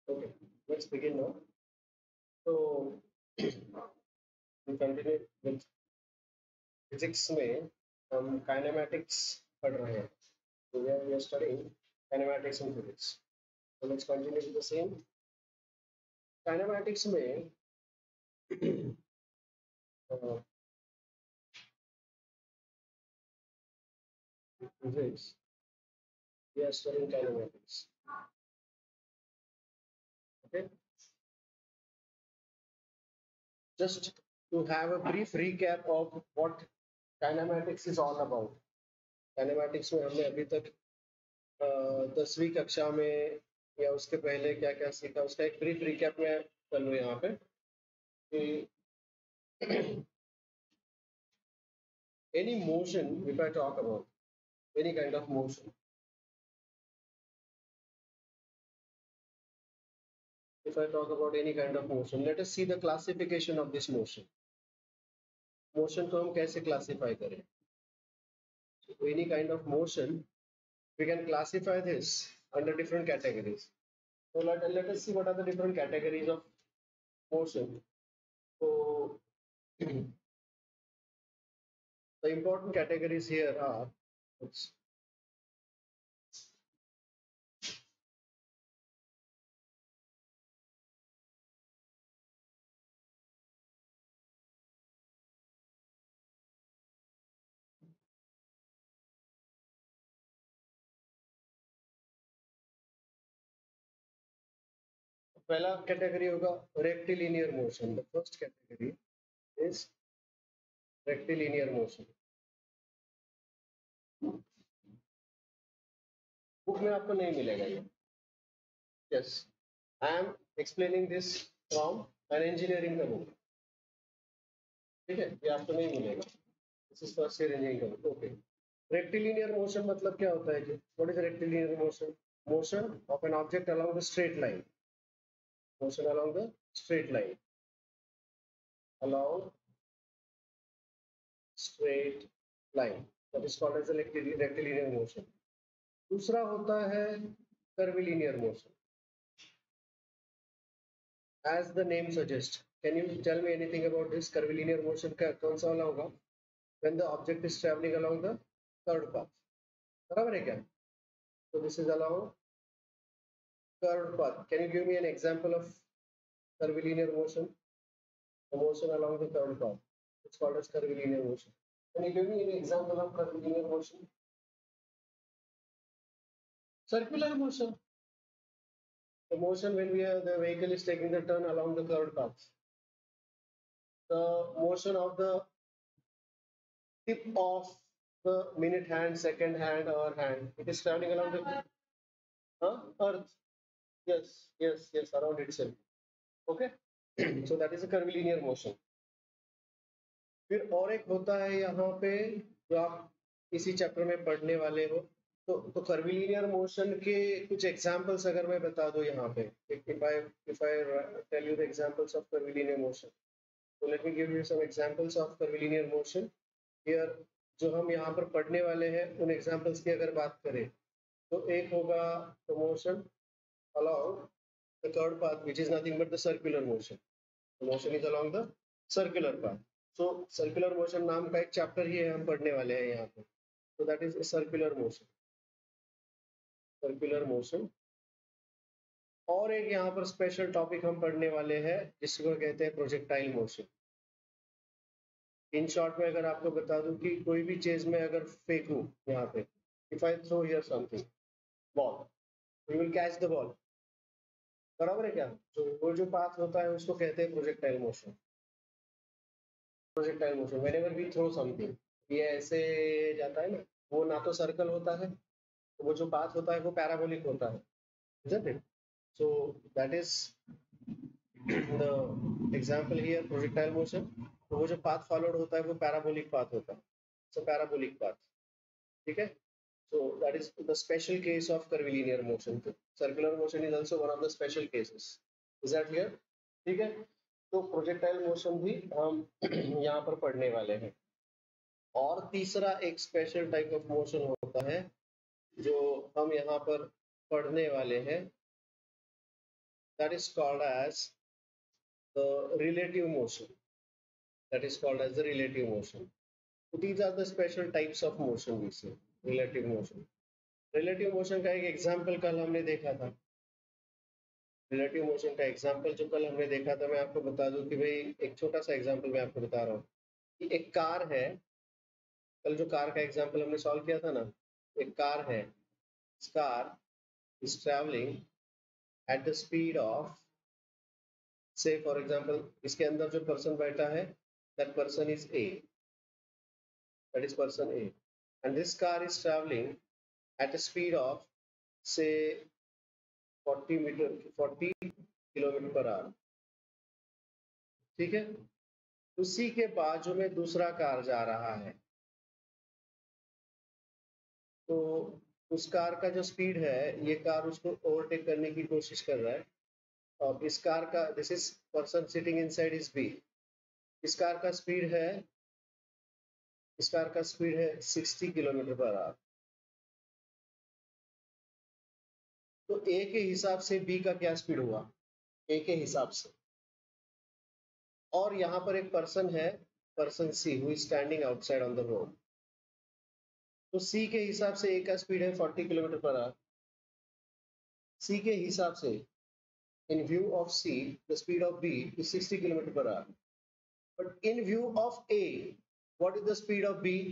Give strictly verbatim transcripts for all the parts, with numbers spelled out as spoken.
Okay, let's begin now. So we continue with physics में हम kinematics पढ़ रहे हैं. So we are, we are studying kinematics in physics. So let's continue with the same. Kinematics में uh, physics we are studying kinematics. Okay, just to have a brief recap of what kinematics is all about. Kinematics में हमने अभी तक दसवीं कक्षा में या उसके पहले क्या क्या सीखा उसका एक ब्रीफ रिकैप में कर लूँ यहाँ पे कि any motion, if I talk about any kind of motion, if I talk about any kind of motion, let us see the classification of this motion. Motion को हम कैसे classify करें? So any kind of motion, we can classify this under different categories. So let, let us see what are the different categories of motion. So the important categories here are, oops, पहला category होगा rectilinear motion. The first category is rectilinear motion. Book में आपको नहीं मिलेगा ये. Yes, I am explaining this from an engineering का book. ठीक है, ये आपको नहीं मिलेगा. This is first year engineering का बुक. ओके, रेक्टिलिनियर मोशन मतलब क्या होता है जी? What is rectilinear motion? Motion of an object along the straight line. Motion along the straight line. along straight line, that is called as a rectilinear motion. दूसरा होता है curvilinear motion. As the name suggests, can you tell me anything about this curvilinear motion? का कौन सा वाला होगा? When the object is traveling along the curved path. बराबर है क्या? So this is along curved path. Can you give me an example of curvilinear motion? The motion along the curved path. It's called as curvilinear motion. Can you give me an example of curvilinear motion? Circular motion. The motion when we are, the vehicle is taking the turn along the curved path. The motion of the tip of the minute hand, second hand, or hand. It is traveling along the huh? Earth. Yes, yes, yes, around itself. Okay. So that is a curvilinear motion. फिर और एक होता है यहाँ पे जो आप इसी चैप्टर में पढ़ने वाले हो. तो तो कर्विलिनियर मोशन के कुछ एग्जांपल्स अगर मैं बता दूं यहाँ पे, if I if I tell you the examples of curvilinear motion, so let me give you some examples of curvilinear motion here. जो हम यहाँ पर पढ़ने वाले हैं उन एग्जांपल्स की अगर बात करें तो एक होगा the motion along the curved path, which is nothing but the circular motion. The motion is along the circular path. So circular motion नाम का एक चैप्टर ही है हम पढ़ने वाले हैं यहाँ पे. So that is a circular motion. Circular motion. और एक यहाँ पर स्पेशल टॉपिक हम पढ़ने वाले हैं जिसको कहते हैं प्रोजेक्टाइल मोशन. इन शॉर्ट में अगर आपको बता दूं कि कोई भी चीज में अगर फेंकूं यहाँ पे, if I throw here something ball, you will catch the ball. बराबर है क्या? तो वो जो पाथ होता है उसको कहते हैं projectile motion. Projectile motion whenever we throw something, ये ऐसे जाता है ना, वो ना तो सर्कल होता है, तो वो जो पाथ होता है वो पैराबोलिक होता है, isn't it? So that is the example here, projectile motion. तो वो जो path followed होता है वो parabolic path होता है. So parabolic path. ठीक है? So that is the special case of curvilinear motion. Circular motion is also one of the special cases. Is that clear? ठीक है? तो projectile motion भी हम यहाँ पर पढ़ने वाले हैं. और तीसरा एक special type of motion होता है जो हम यहाँ पर पढ़ने वाले हैं. that is called as the relative motion. That is called as the relative motion. So these are the special types of motion we see. Relative motion. Relative motion का एक एग्जाम्पल कल हमने देखा था. रिलेटिव मोशन का example जो कल हमने देखा था, मैं आपको बता दूं कि भाई एक छोटा सा एग्जाम्पल मैं आपको बता रहा हूँ कि एक कार है. कल जो कार का एग्जाम्पल हमने सॉल्व किया था ना, एक कार है. Car is travelling at the speed of, say for example इसके अंदर जो पर्सन बैठा है, that person is A, that is person A, and this car is travelling at a speed of say forty metre forty kilometre per hour. ठीक है. उसी के बाजू में दूसरा कार जा रहा है, तो उस कार का जो स्पीड है, ये कार उसको ओवरटेक करने की कोशिश कर रहा है. और इस कार का, this is person sitting inside is B, इस कार का स्पीड है, इस कार का स्पीड है sixty किलोमीटर पर आवर. तो ए के हिसाब से बी का क्या स्पीड हुआ, ए के हिसाब से. और यहाँ पर एक पर्सन है, person C, who is standing outside on the road. तो सी के हिसाब से ए का स्पीड है forty kilometre per hour. C के हिसाब से, in view of C, the speed of B is sixty kilometer per hour. But in view of A, what is the speed of B?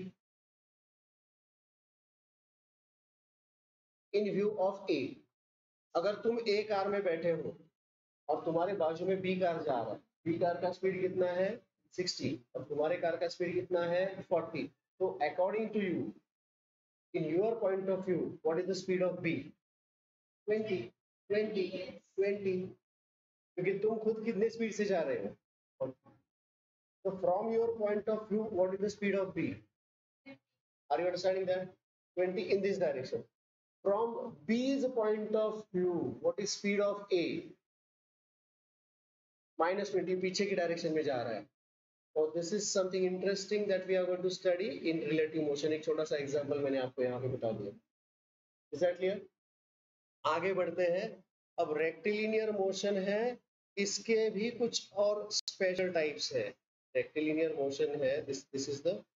In view of A, अगर तुम A car में बैठे हो और तुम्हारे बाजू में B कार जा रहा है, B कार का स्पीड कितना है sixty और तुम्हारे कार का स्पीड कितना है forty. तो according to you, in your point of view, what is the speed of B? twenty, twenty, twenty. क्योंकि तुम खुद कितने स्पीड से जा रहे हो. So from your point of view, what is the speed of B? Are you understanding that? twenty in this direction. From B's point of view, what is speed of A? Minus twenty, पीछे की direction में जा रहा है. So this is something interesting that we are going to study in relative motion. एक छोटा सा example मैंने आपको यहाँ पे बता दिया. Is that clear? आगे बढ़ते हैं. अब रेक्टिलिनियर मोशन है, इसके भी कुछ और स्पेशल टाइप्स है. रेक्टिलिनियर मोशन है, this this is the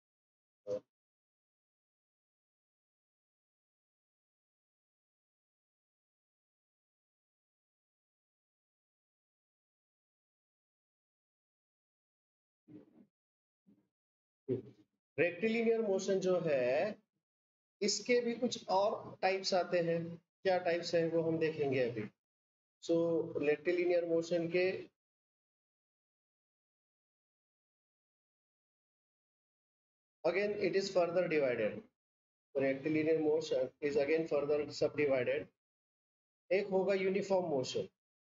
rectilinear motion जो है, इसके भी कुछ और टाइप्स आते हैं. क्या टाइप्स हैं वो हम देखेंगे अभी. सो रेक्टिलिनियर मोशन के again it is further divided. Rectilinear motion is again further subdivided. एक होगा यूनिफॉर्म मोशन,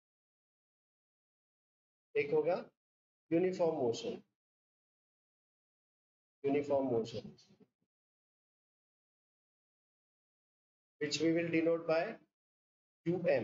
एक होगा uniform motion. Uniform motion which we will denote by U M.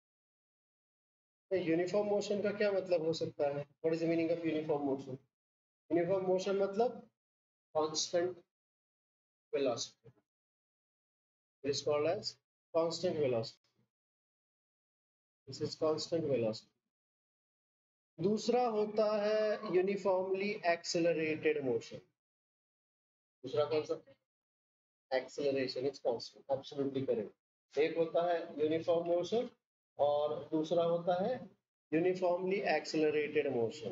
Uniform motion का क्या मतलब हो सकता है? What is the meaning of uniform motion? Uniform motion मतलब constant velocity. It is called as constant velocity. This is constant velocity. दूसरा होता है यूनिफॉर्मली एक्सेलरेटेड मोशन. दूसरा कौन सा? Acceleration is constant. Absolutely correct. एक होता है यूनिफॉर्म मोशन और दूसरा होता है uniformly accelerated motion.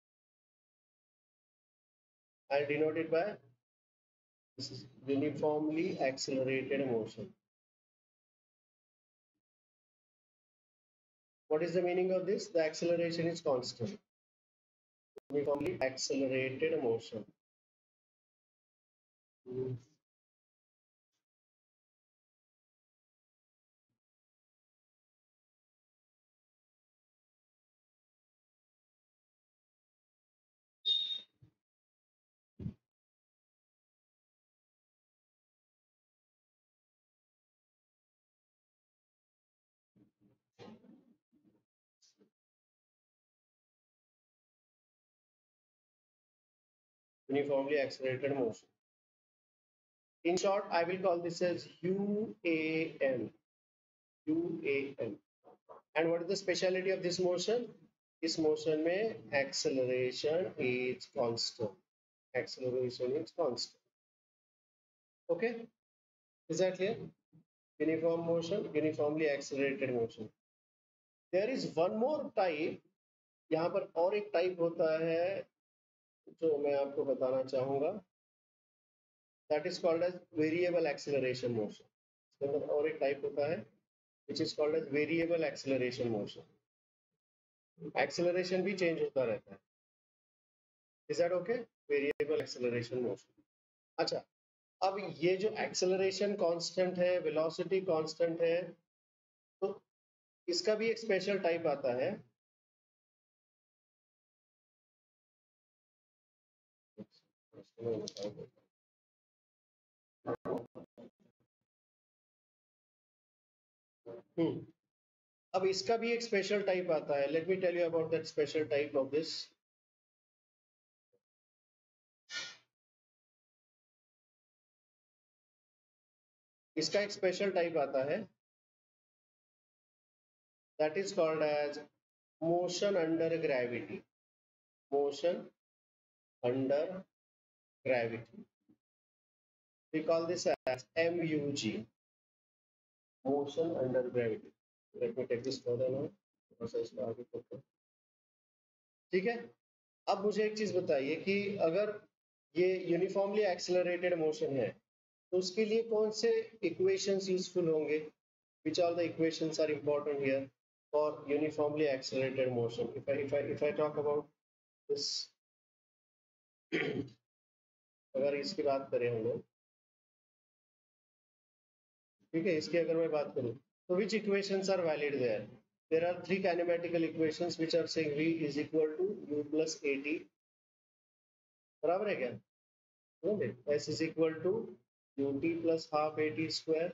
I denote it by this is uniformly accelerated motion. What is the meaning of this? The acceleration is constant. Uniformly accelerated motion. Hmm. Uniformly accelerated motion. In short, I will call this as U A M. U A M. And what is the speciality of this motion? इस motion में acceleration is constant. Acceleration is constant. Okay, is that clear? Uniform motion, uniformly accelerated motion. There is one more type. यहाँ पर और एक type होता है जो मैं आपको बताना चाहूंगा. That is called as variable acceleration motion. इसके अंदर और एक टाइप होता है which is called as variable acceleration motion. Acceleration भी change होता रहता है. Is that okay? Variable acceleration motion. अच्छा, अब ये जो acceleration constant है, velocity constant है, तो इसका भी एक स्पेशल टाइप आता है. हम्म अब इसका भी एक स्पेशल टाइप आता है. Let me tell you about that special type of this. इसका एक स्पेशल टाइप आता है that is called as motion under gravity. Motion under gravity, we call this as M U G, motion under gravity. Let me take this further now. ठीक है. अब मुझे एक चीज बताइए कि अगर ये यूनिफॉर्मली एक्सेलरेटेड मोशन है तो उसके लिए कौन से इक्वेशंस यूजफुल होंगे? Which all the equations are important here for uniformly accelerated motion? If I if I if I talk about this, अगर इसकी बात करें हम लोग, ठीक है, इसकी अगर मैं बात करूं तो which equations are valid there? There are three kinematical equations which are saying V is equal to U plus AT. बराबर है क्या? S is equal to ut plus half at square,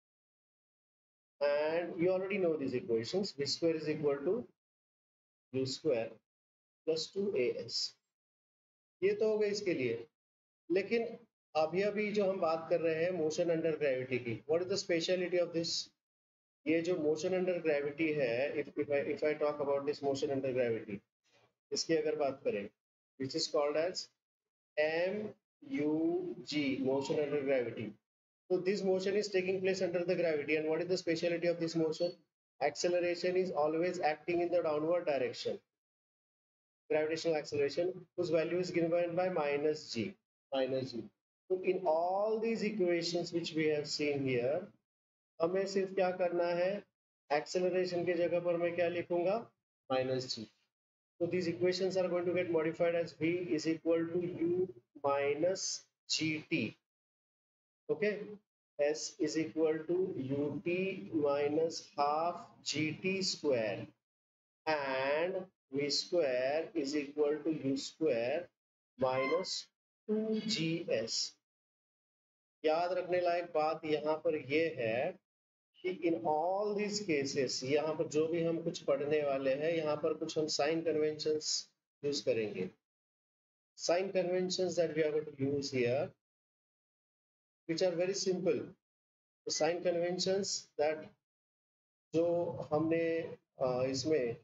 and you already know these equations. V square is equal to u square plus two A S. ये तो हो गया इसके लिए. लेकिन अभी अभी जो हम बात कर रहे हैं मोशन अंडर ग्रेविटी की, what is the speciality of this? ये जो मोशन अंडर ग्रेविटी है, if if I if I talk about this motion under gravity, इसकी अगर बात करें, which is called as M U G, motion under gravity. So this motion is taking place under the gravity, and what is the speciality of this motion? Acceleration is always acting in the downward direction. Gravitational acceleration, whose value is given by minus g. Minus g. So in all these equations which we have seen here, हमें सिर्फ क्या करना है? Acceleration के जगह पर मैं क्या लिखूंगा? Minus g. So these equations are going to get modified as V is equal to U minus Gt. Okay, S is equal to Ut minus half Gt square, and V square is equal to U square minus two G S. याद रखने लायक बात यहाँ पर ये है कि in all these cases, यहाँ पर जो भी हम कुछ पढ़ने वाले हैं, यहाँ पर कुछ हम साइन कन्वेंशंस यूज करेंगे. Sign conventions that we are going to use here, which are very simple. The sign conventions that जो हमने इसमें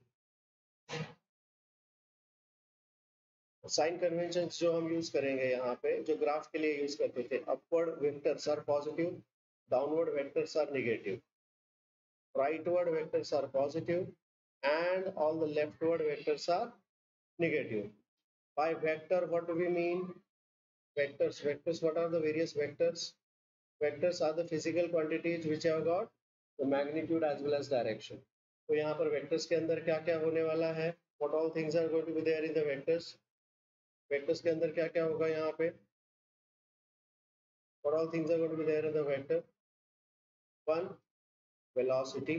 साइन कन्वेंशंस जो हम यूज करेंगे यहाँ पे, जो ग्राफ के लिए यूज करते थे, upward vectors are positive, downward vectors are negative, rightward vectors are positive, and all the leftward vectors are negative. By vector, what do we mean? Vectors. Vectors. What are the various vectors? Vectors are the physical quantities which have got the magnitude as well as direction. तो यहाँ पर vectors के अंदर क्या क्या होने वाला है? What all things are going to be there in the vectors? Vectors के अंदर क्या क्या होगा यहाँ पे? What all things are going to be there in the vector? One, velocity.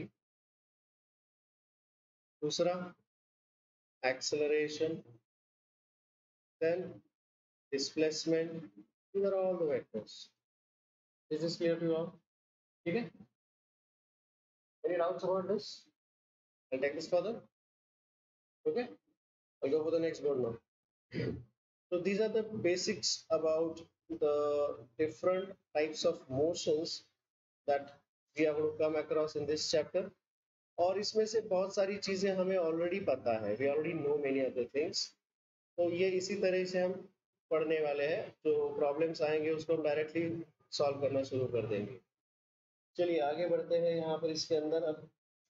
दूसरा, acceleration. Then displacement. These are all the vectors. Is this clear to you all? Okay. Any doubts about this? I'll take this further. Okay. I'll go for the next board now. So these are the basics about the different types of motions that we are going to come across in this chapter. और इसमें से बहुत सारी चीज़ें हमें already पता है, we already know many other things. तो ये इसी तरह से हम पढ़ने वाले हैं, जो प्रॉब्लम्स आएंगे उसको हम डायरेक्टली सॉल्व करना शुरू कर देंगे। चलिए आगे बढ़ते हैं यहाँ पर इसके अंदर अब।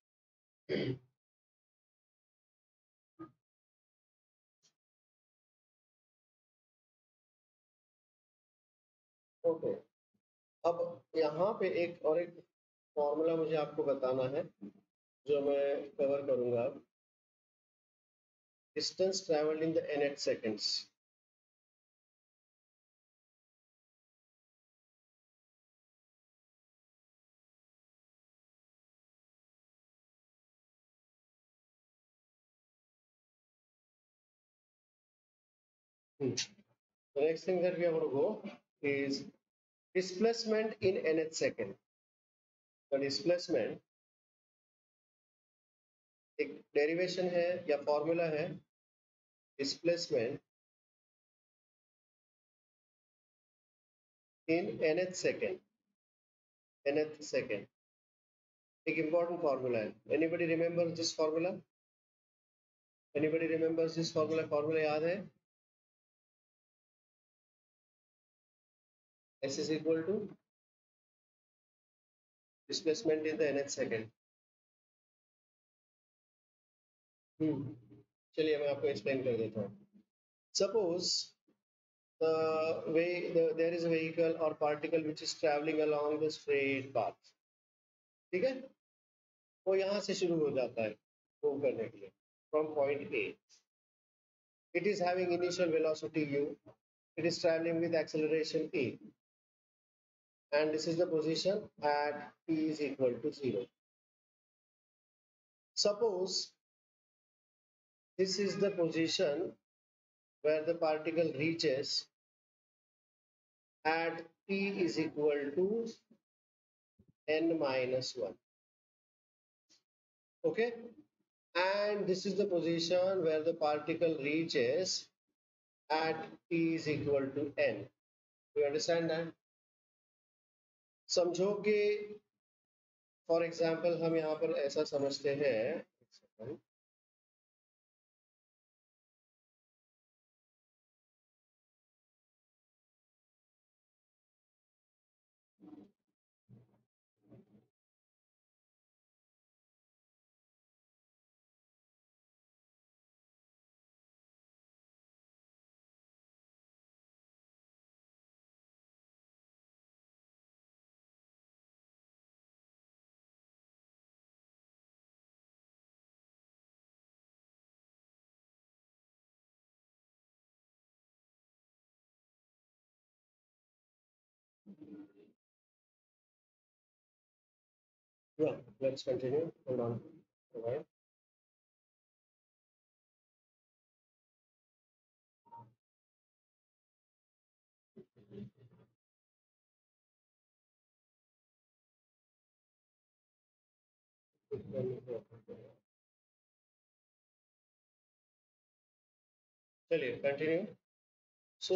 ओके, अब यहाँ पे एक और एक फॉर्मूला मुझे आपको बताना है जो मैं कवर करूँगा अब। Distance travelled in the nth seconds. Hmm. The next thing that we are going to go is displacement in nth second. The displacement एक डेरिवेशन है या फॉर्मूला है, displacement in nth second. nth second एक important formula है। Anybody remember this formula? Anybody remembers this formula? Formula याद है? S is equal to displacement in the nth second. हम्म, चलिए मैं आपको एक्सप्लेन कर देता हूँ। Suppose the way the, there is a vehicle or particle which is traveling along the straight path, ठीक है? वो यहाँ से शुरू हो जाता है मूव करने के लिए from point A. It is having initial velocity u. It is traveling with acceleration a, and this is the position at t is equal to zero. Suppose this is the position where the particle reaches at t is equal to n minus one. Okay, and this is the position where the particle reaches at t is equal to n. Do you understand that? समझो कि for example हम यहाँ पर ऐसा समझते हैं, yeah, let's continue. Hold on. All right. चलिए continue. So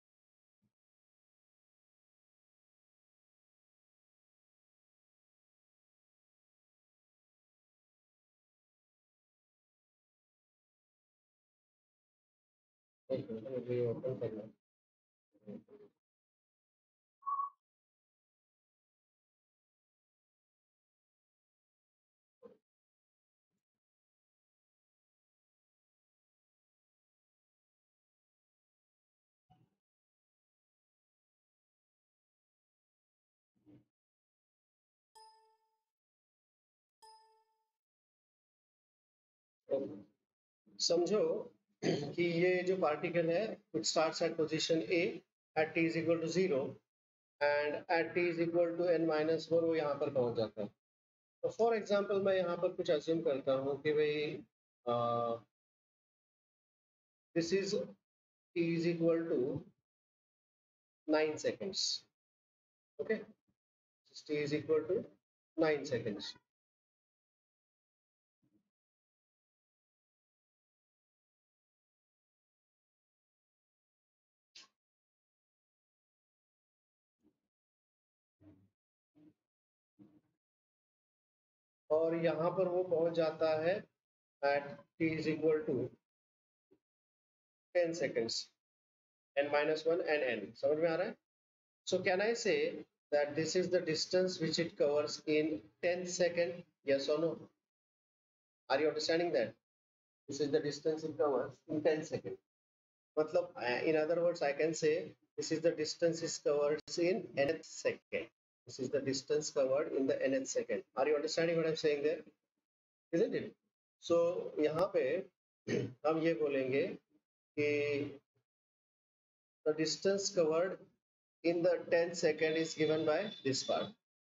open करना। समझो कि ये जो पार्टिकल है it starts at position A at T is equal to zero and at T is equal to N minus one वो यहाँ पर पहुँच जाता है। तो फॉर एग्जांपल मैं यहाँ पर कुछ अज्यूम करता हूँ कि भाई this is T is equal to nine seconds. Okay, T is equal to nine seconds. और यहाँ पर वो पहुंच जाता है at t is equal to ten seconds, n minus one and n. समझ में आ रहा है? So can I say that this is the distance which it covers in ten seconds? Yes or no? Are you understanding that? This is the distance it covers in ten seconds. मतलब, in other words, I can say this is the distance is covered in nth second. This is the distance covered in the nth second. Are you understanding what I'm saying there? Isn't it? So यहाँ पे हम ये बोलेंगे कि the distance covered in the ten second is given by this part.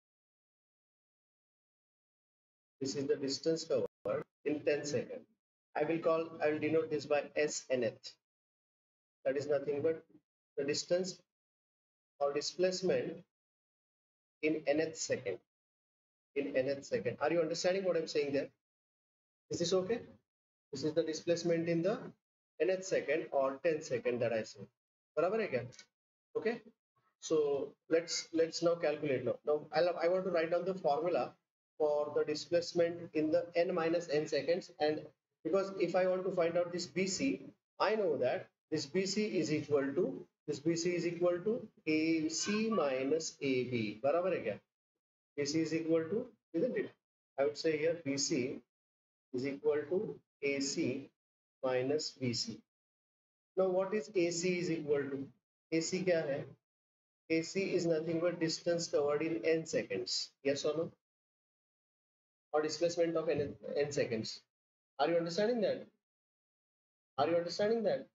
This is the distance covered in ten seconds. I will call, I will denote this by S nth. That is nothing but the distance or displacement in nth second. In nth second. Are you understanding what I'm saying there? Is this okay? This is the displacement in the nth second or ten second that I say. बराबर है क्या? Okay. So let's let's now calculate now. Now I'll, I want to write down the formula for the displacement in the n minus n seconds, and because if I want to find out this B C, I know that this B C is equal to this B C is equal to A C minus A B. बराबर है क्या? B C is equal to, isn't it? I would say here B C is equal to A C minus B C. Now what is A C is equal to? A C क्या है? A C is nothing but distance covered in n seconds. Yes or no? Or displacement of n, n seconds. Are you understanding that? Are you understanding that?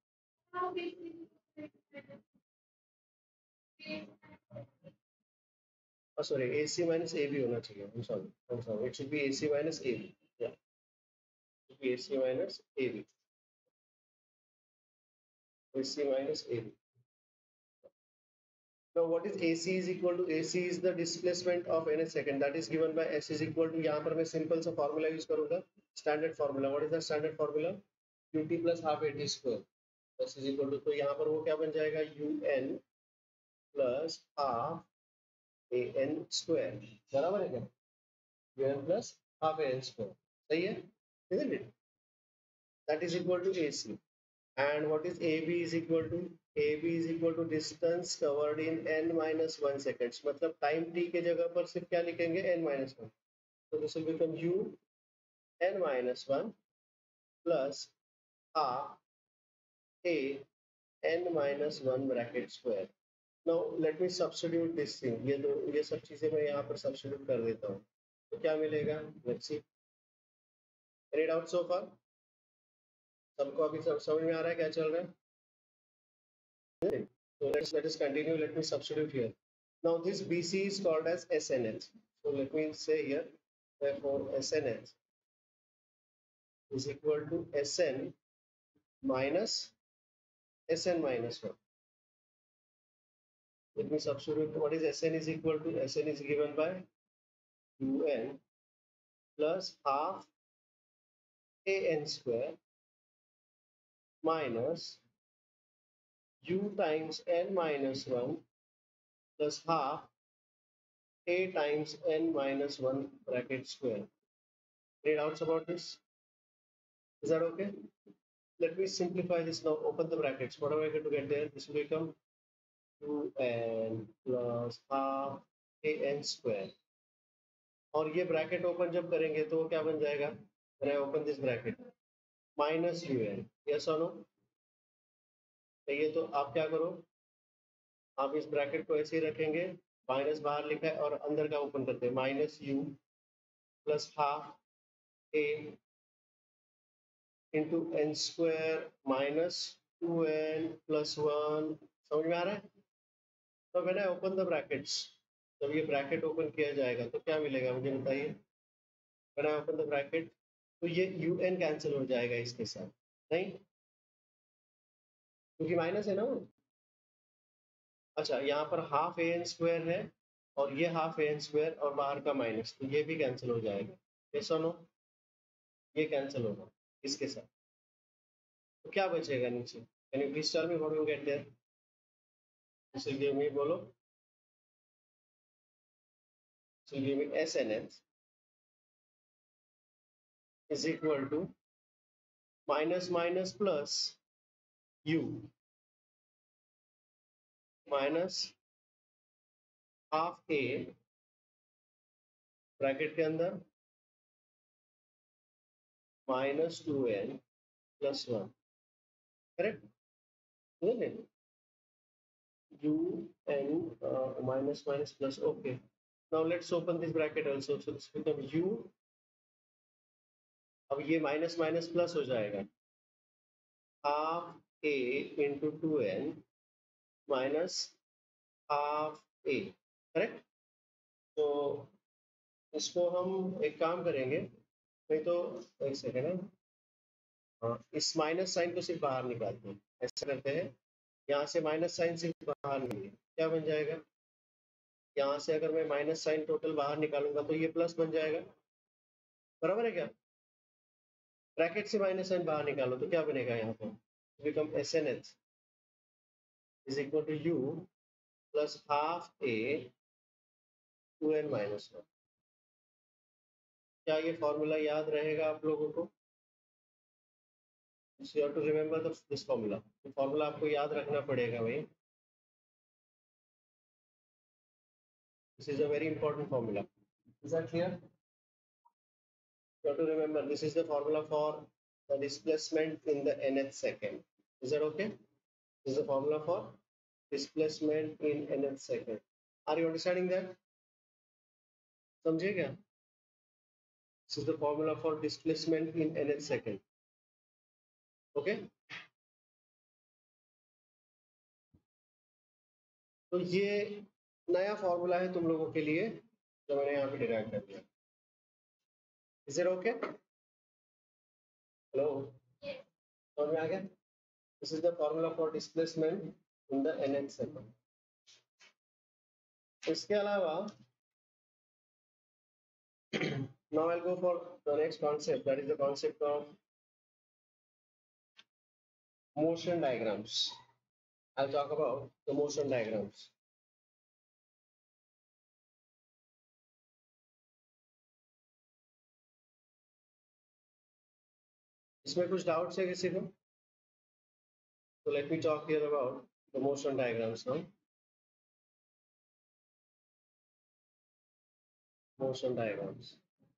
Oh, sorry, A C minus A B होना चाहिए. I'm sorry. I'm sorry. It should be A C minus A B. Yeah. It should be A C minus A B. A C minus A B. Now what is A C is equal to? A C is the displacement of n second, that is given by S is equal to, यहाँ पर मैं simple सा formula use करूँगा, standard formula. What is the standard formula? Qt plus half at square. S is equal to, तो यहाँ पर वो क्या बन जाएगा? Un plus half an square. बराबर है क्या? Un plus half an square. सही है? Isn't it? That is equal to A C. And what is A B is equal to? A B is equal to distance covered in n minus one seconds. मतलब time t के जगह पर सिर्फ क्या लिखेंगे? n minus one. So this will become u n minus one plus half a n minus one bracket square. Now let me substitute this thing. ये दो ये सब चीजें मैं यहाँ पर substitute कर देता हूँ. तो क्या मिलेगा? Let's see. Any doubt so far? सबको अभी सब समझ में आ रहा है क्या चल रहा है? So let's let us continue. Let me substitute here. Now this B C is called as S N H. So let me say here, therefore S N H is equal to S N minus S N minus one. Let me substitute. What is S N is equal to? S N is given by U N plus half A N square minus U times N minus one plus half A times N minus one bracket square. Any doubts about this? Is that okay? Let me simplify this now. Open the brackets. What am I going to get there? This will become two n plus half a n square. और ये bracket open जब करेंगे तो क्या बन जाएगा? When I open this bracket, minus un. Yes or no? ये तो आप क्या करो? आप इस bracket को ऐसे ही रखेंगे. माइनस बाहर लिखा है और अंदर का ओपन करते हैं. Minus U plus half A into N square minus two N plus one. समझ में आ रहा है? तो मैंने ओपन द ब्रैकेट्स, जब ये ब्रैकेट ओपन किया जाएगा तो क्या मिलेगा मुझे बताइए. मैंने ओपन द ब्रैकेट तो ये यू एन कैंसिल हो जाएगा इसके साथ, नहीं क्योंकि माइनस है ना वो. अच्छा, यहाँ पर हाफ ए एन स्क्वायर है और ये हाफ ए एन स्क्वायर और बाहर का माइनस, तो ये भी कैंसिल हो जाएगा. यस और नो? ये कैंसिल होगा इसके साथ. तो क्या बचेगा नीचे? Can you please tell me what you get there? This will give me, बोलो. This will give me S N H is equal to minus minus plus u minus half A bracket के अंदर minus two N plus one, correct? u n uh, minus minus plus, okay. Now let's open this bracket also, so this becomes u, अब ये minus minus plus हो जाएगा, half A into two N minus half A, correct? तो इसको हम एक काम करेंगे, नहीं तो एक सेकेंड है, हाँ, इस माइनस साइन को सिर्फ बाहर निकालते हैं, ऐसा करते हैं, यहाँ से माइनस साइन सिर्फ बाहर निकालेंगे, क्या बन जाएगा? यहाँ से अगर मैं माइनस साइन टोटल बाहर निकालूंगा तो ये प्लस बन जाएगा, बराबर है क्या? ब्रैकेट से माइनस साइन बाहर निकालो तो क्या बनेगा? यहाँ पर become S N H is equal to U plus half A two N minus one. क्या ये फॉर्मूला याद रहेगा आप लोगों को? You have to remember this formula, तो फॉर्मूला आपको याद रखना पड़ेगा भाई। This is a very important formula, is that clear? You have to remember this is the formula for the displacement in the nth second. Is that okay? This is the formula for displacement in nth second. Are you understanding that? समझे क्या? This is the formula for displacement in nth second. Okay? तो ये नया formula है तुम लोगों के लिए जो मैंने यहाँ पे डिराइव कर दिया। Is it okay? Hello? समझ में आ गया? This is the formula for displacement in the nth second. इसके अलावा now I'll go for the next concept, that is the concept of motion diagrams. I'll talk about the motion diagrams. इसमें कुछ doubts है किसी को? So let me talk here about the motion diagrams now. Motion diagrams.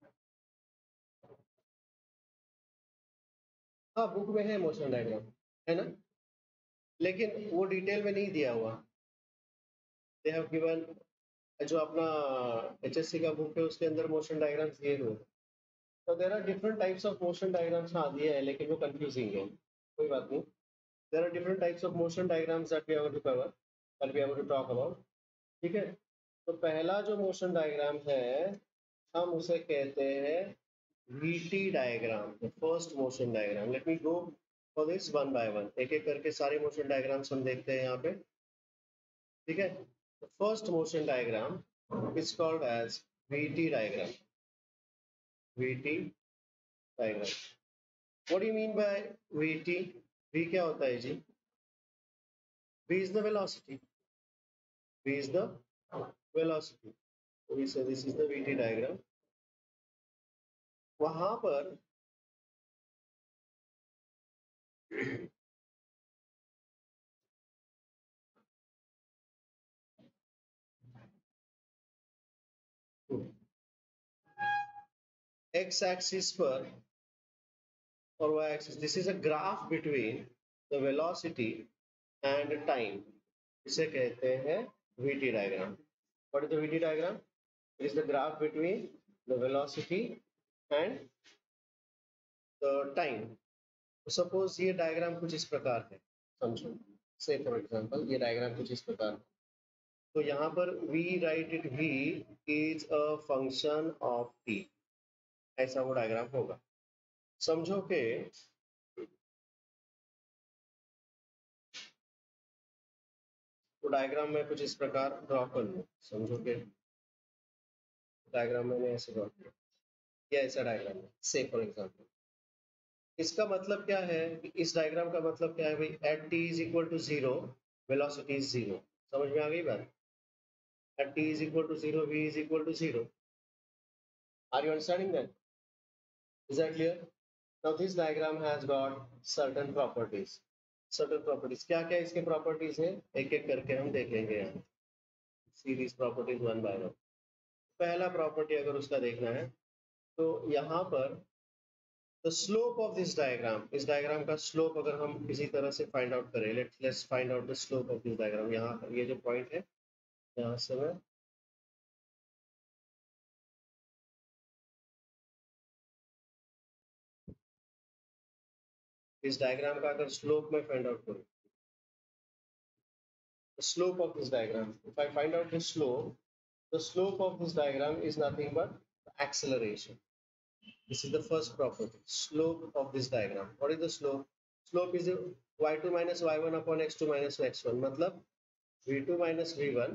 हाँ, book में है motion diagram, है ना? लेकिन वो डिटेल में नहीं दिया हुआ। दे हैव गिवन, जो अपना एचएससी का बुक है उसके अंदर मोशन डायग्राम्स दिए हुए। तो there are different types of motion diagrams, हाँ दिए हैं, लेकिन वो कंफ्यूजिंग है, कोई बात नहीं। There are different types of motion diagrams that we are going to cover, that we are going to talk about, ठीक है? तो पहला जो मोशन डायग्राम है हम उसे कहते हैं V T diagram, the first motion diagram. Let me go for this one by one. एक एक करके सारे motion diagrams हम देखते हैं यहाँ पे, ठीक है? The first motion diagram is called as V T diagram. V T diagram. What do you mean by V T? V क्या होता है जी? V is the velocity. V is the velocity. So we say this is the V T diagram. वहां पर x axis पर और y axis, this is a graph between the velocity and time, इसे कहते हैं V T diagram. What is the V T diagram? It is the graph between the velocity and the time. Suppose ये diagram कुछ इस प्रकार है, समझो, say for example ये डायग्राम कुछ इस प्रकार है, तो यहाँ पर we write it v is a function of t, ऐसा वो डायग्राम होगा। समझो कि तो डायग्राम में कुछ इस प्रकार ड्रॉ कर लो, समझो कि डायग्राम मैंने ऐसे ड्रॉ किया, या ऐसा डायग्राम है, से फॉर एग्जांपल। इसका मतलब क्या है? इस डायग्राम का मतलब क्या है भाई? At T is equal to zero velocity is zero, समझ में आ गई बात? At T is equal to zero V is equal to zero. Are you understanding that? Is that clear? Now this diagram has got certain properties. Certain properties. क्या क्या इसके properties है? एक एक करके हम देखेंगे यहाँ. See these properties one by one. पहला property अगर उसका देखना है, तो यहाँ पर the slope of this diagram, इस diagram का slope अगर हम किसी तरह से find out करें, let's let's find out the slope of this diagram. यहाँ ये जो point है, यहाँ से मैं इस diagram का अगर slope मैं find out करूँ, the slope of this diagram, if I find out the slope, the slope of this diagram is nothing but acceleration. This is the first property, slope of this diagram. What is the slope? Slope is y two minus y one upon x two minus x one. मतलब v two minus v one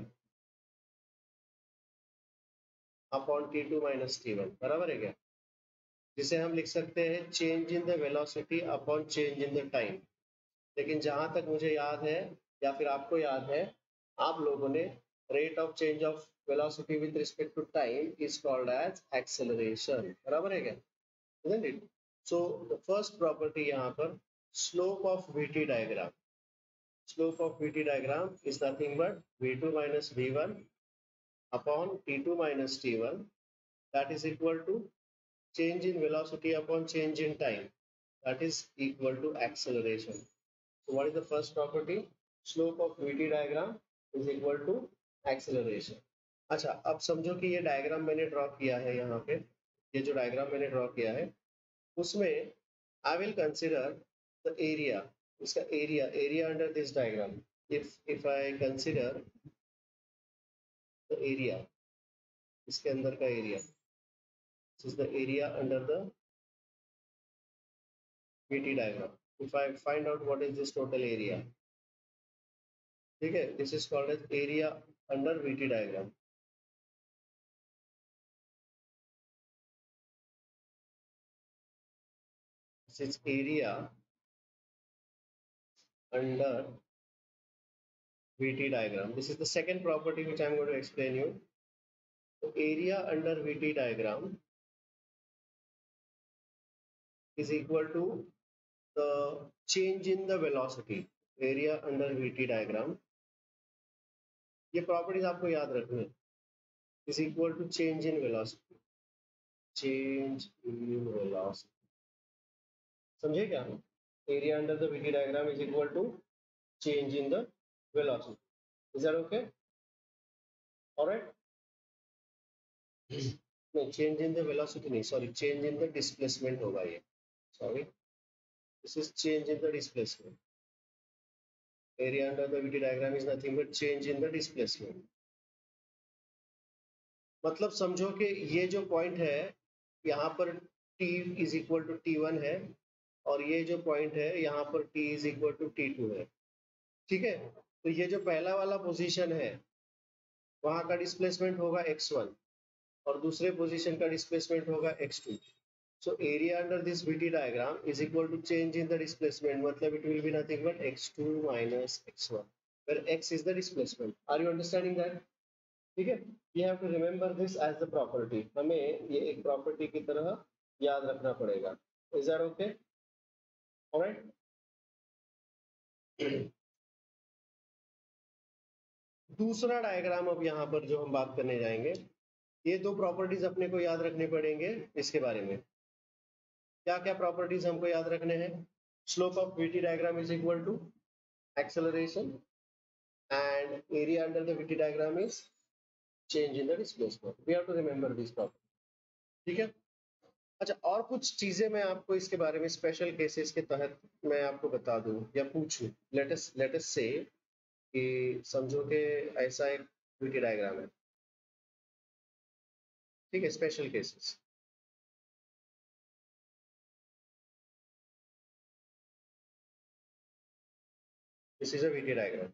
upon t two minus t one. बराबर है क्या? जिसे हम लिख सकते हैं change in the velocity upon change in the time. लेकिन जहां तक मुझे याद है या फिर आपको याद है, आप लोगों ने rate of change of velocity with respect to time is called as acceleration. बराबर है क्या? Isn't it? So the first property यहाँ पर slope of vt diagram. Slope of vt diagram is nothing but v two minus v one upon t two minus t one. That is equal to change in velocity upon change in time. That is equal to acceleration. So what is the first property? Slope of vt diagram is equal to acceleration. अच्छा, अब समझो कि ये diagram मैंने draw किया है यहाँ पे, ये जो डायग्राम मैंने ड्रॉ किया है उसमें I will consider the area, इसका area, area under this diagram. If if I consider the area, इसके अंदर का area, this is the area under the V T diagram. If I find out what is this total area, ठीक है, this is called as area under V T diagram. This is area under V T diagram. This is the second property which I am going to explain you. So area under V T diagram is equal to the change in the velocity. Area under V T diagram. ये properties आपको याद रखनी है. Is equal to change in velocity. Change in velocity. समझे क्या? Area under the V T diagram is equal to change in the velocity. Is that okay? All right. नहीं, change in the velocity नहीं, sorry, change in the displacement होगा ये. Sorry, this is change in the displacement. Area under the V T diagram is nothing but change in the displacement. मतलब समझो कि ये जो point है यहाँ पर t is equal to t one है और ये जो पॉइंट है यहाँ पर t is equal to t two है. ठीक है, तो ये जो पहला वाला पोजीशन है वहां का डिस्प्लेसमेंट होगा x one और दूसरे पोजीशन का डिस्प्लेसमेंट होगा x two. So area under this V T diagram is equal to change in the displacement. मतलब it will be nothing but x two minus x one, where x is the displacement. Are you understanding that? ठीक है, we have to remember this as the property. हमें ये एक property की तरह याद रखना पड़ेगा. Is that okay? All right. दूसरा डायग्राम अब यहाँ पर जो हम बात करने जाएंगे, ये दो प्रॉपर्टीज अपने को याद रखने पड़ेंगे. इसके बारे में क्या क्या प्रॉपर्टीज हमको याद रखने हैं? Slope of VT diagram is equal to acceleration and area under the VT diagram is change in the displacement. We have to remember this property. ठीक है. अच्छा, और कुछ चीजें मैं आपको इसके बारे में स्पेशल केसेस के तहत मैं आपको बता दूं या पूछूं. लेट अस लेट अस से कि समझो कि ऐसा एक वीटी डायग्राम है. ठीक है, special cases. This is a V T diagram.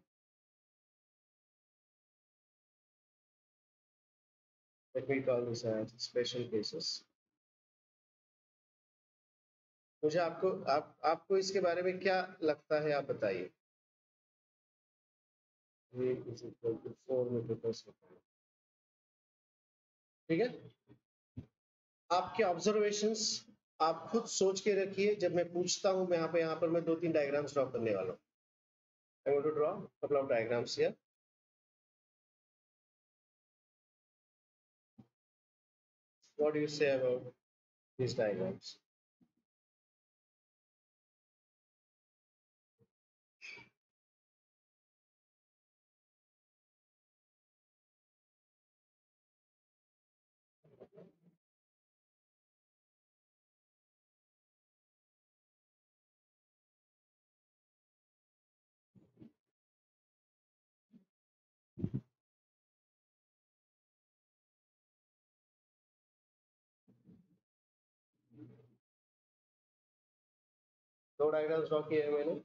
Let me call this as special cases. मुझे आपको आप आपको इसके बारे में क्या लगता है, आप बताइए. V is equal to four meter per second. ठीक है. आपके ऑब्जर्वेशंस आप खुद सोच के रखिए, जब मैं पूछता हूँ मैं यहाँ पे यहाँ पर मैं दो तीन डायग्राम्स ड्रॉ करने वाला हूँ. I'm going to draw a couple of diagrams here. What do you say about these diagrams? दो डायग्राम्स ड्रॉ किए हैं मैंने.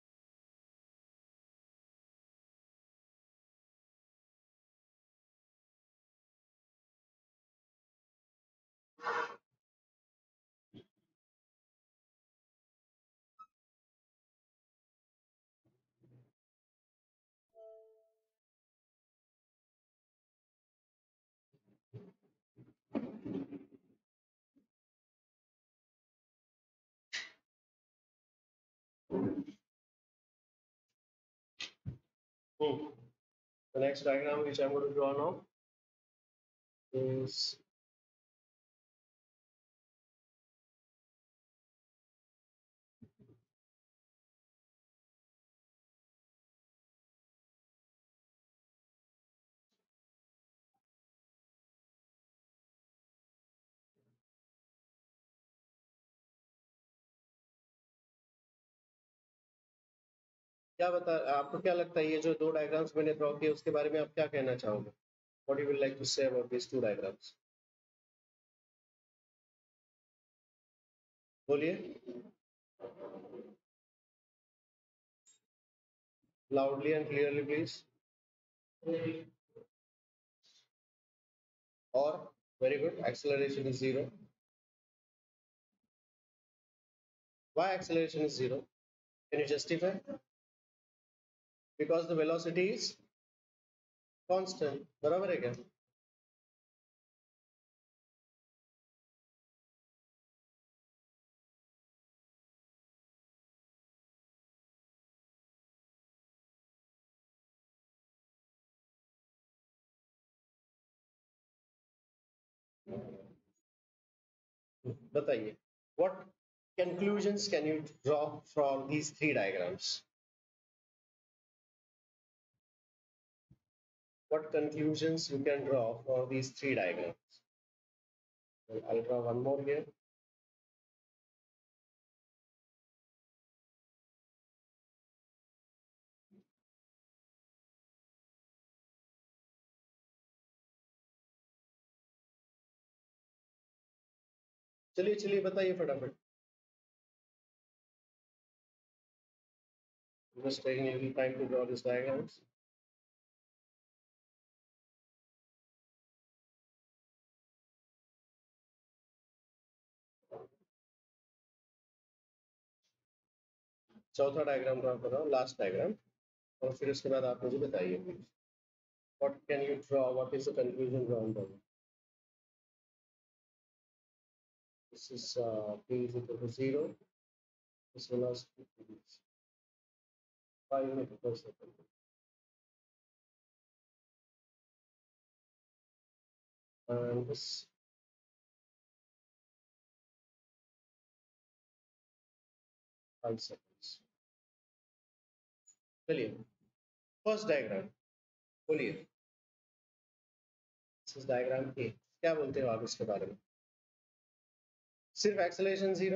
Hmm. The next diagram which I'm going to draw now is क्या बता आपको क्या लगता है ये जो दो डायग्राम्स मैंने ड्रॉ किए उसके बारे में आप क्या कहना चाहोगे? What you will like to say about these two diagrams? बोलिए. Loudly and clearly please. Or very good, acceleration is zero. Why acceleration is zero? Can you justify? Because the velocity is constant. बराबर है क्या? बताइए. What conclusions can you draw from these three diagrams? What conclusions you can draw for these three diagrams? Well, I'll draw one more here. चलिए चलिए बताइए फटाफट. Just taking a little time to draw these diagrams. चौथा diagram draw कर रहा हूँ, last diagram, और फिर उसके बाद आप मुझे बताइए please. What can you draw? What is the conclusion drawn by? This is uh, p is equal to zero. This velocity is five meter per second. And this five seconds. चलिए, first diagram बोलिए. इस diagram की क्या बोलते हो आप इसके बारे में? सिर्फ acceleration zero.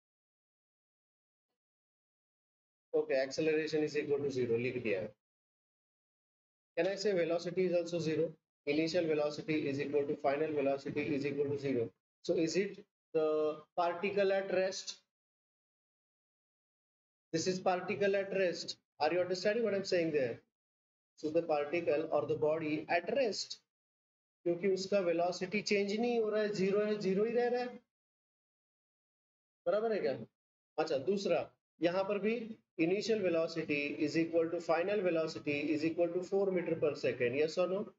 Okay, acceleration is equal to zero लिख दिया है. Can I say velocity is also zero? Initial velocity is equal to final velocity is equal to zero. So is it the particle at rest? This is particle at rest. Are you understanding what I'm saying there? So the particle or the body at rest, क्योंकि उसका velocity change नहीं हो रहा है, zero है, zero ही रह रहा है. बराबर है क्या? अच्छा, दूसरा यहाँ पर भी initial velocity is equal to final velocity is equal to four meter per second. Yes or no?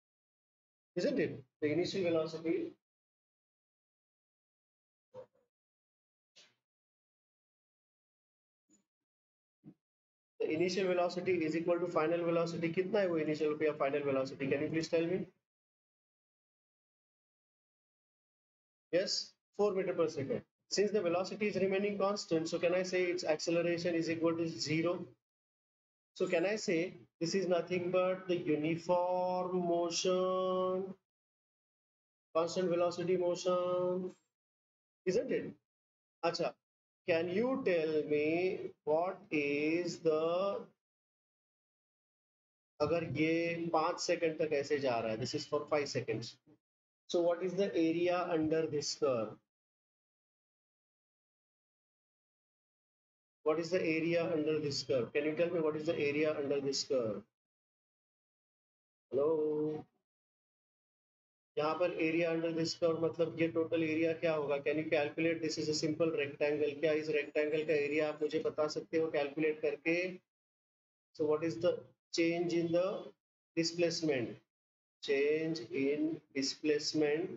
Isn't it? The initial velocity initial velocity is equal to final velocity. कितना है वो इनिशियल या final velocity? Can you please tell me? Yes, four meter per second. Since the velocity is remaining constant, so can I say its acceleration is equal to zero? So can I say this is nothing but the uniform motion, constant velocity motion, isn't it? Acha, can you tell me what is the, अगर ये पांच second तक ऐसे जा रहा है, this is for five seconds. So what is the area under this curve? What is the area under this curve? Can you tell me what is the area under this curve? Hello. यहाँ पर area under this curve मतलब ये total area क्या होगा? Can you calculate? This is a simple rectangle. क्या इस rectangle का area आप मुझे बता सकते हो calculate करके? So what is the change in the displacement? Change in displacement,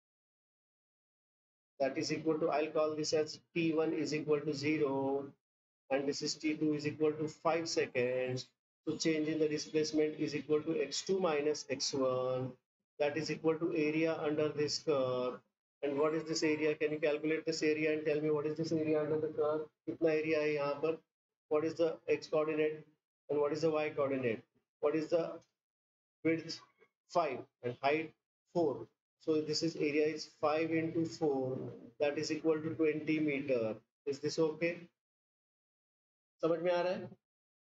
that is equal to, I'll call this as T one is equal to zero, and this is T two is equal to five seconds. So change in the displacement is equal to x two minus x one, that is equal to area under this curve. And what is this area? Can you calculate this area and tell me what is this area under the curve? कितना area है यहाँ पर? What is the x coordinate and what is the y coordinate? What is the width? five and height four. So this is area is five into four, that is equal to twenty meter. Is this okay? समझ में आ रहा है?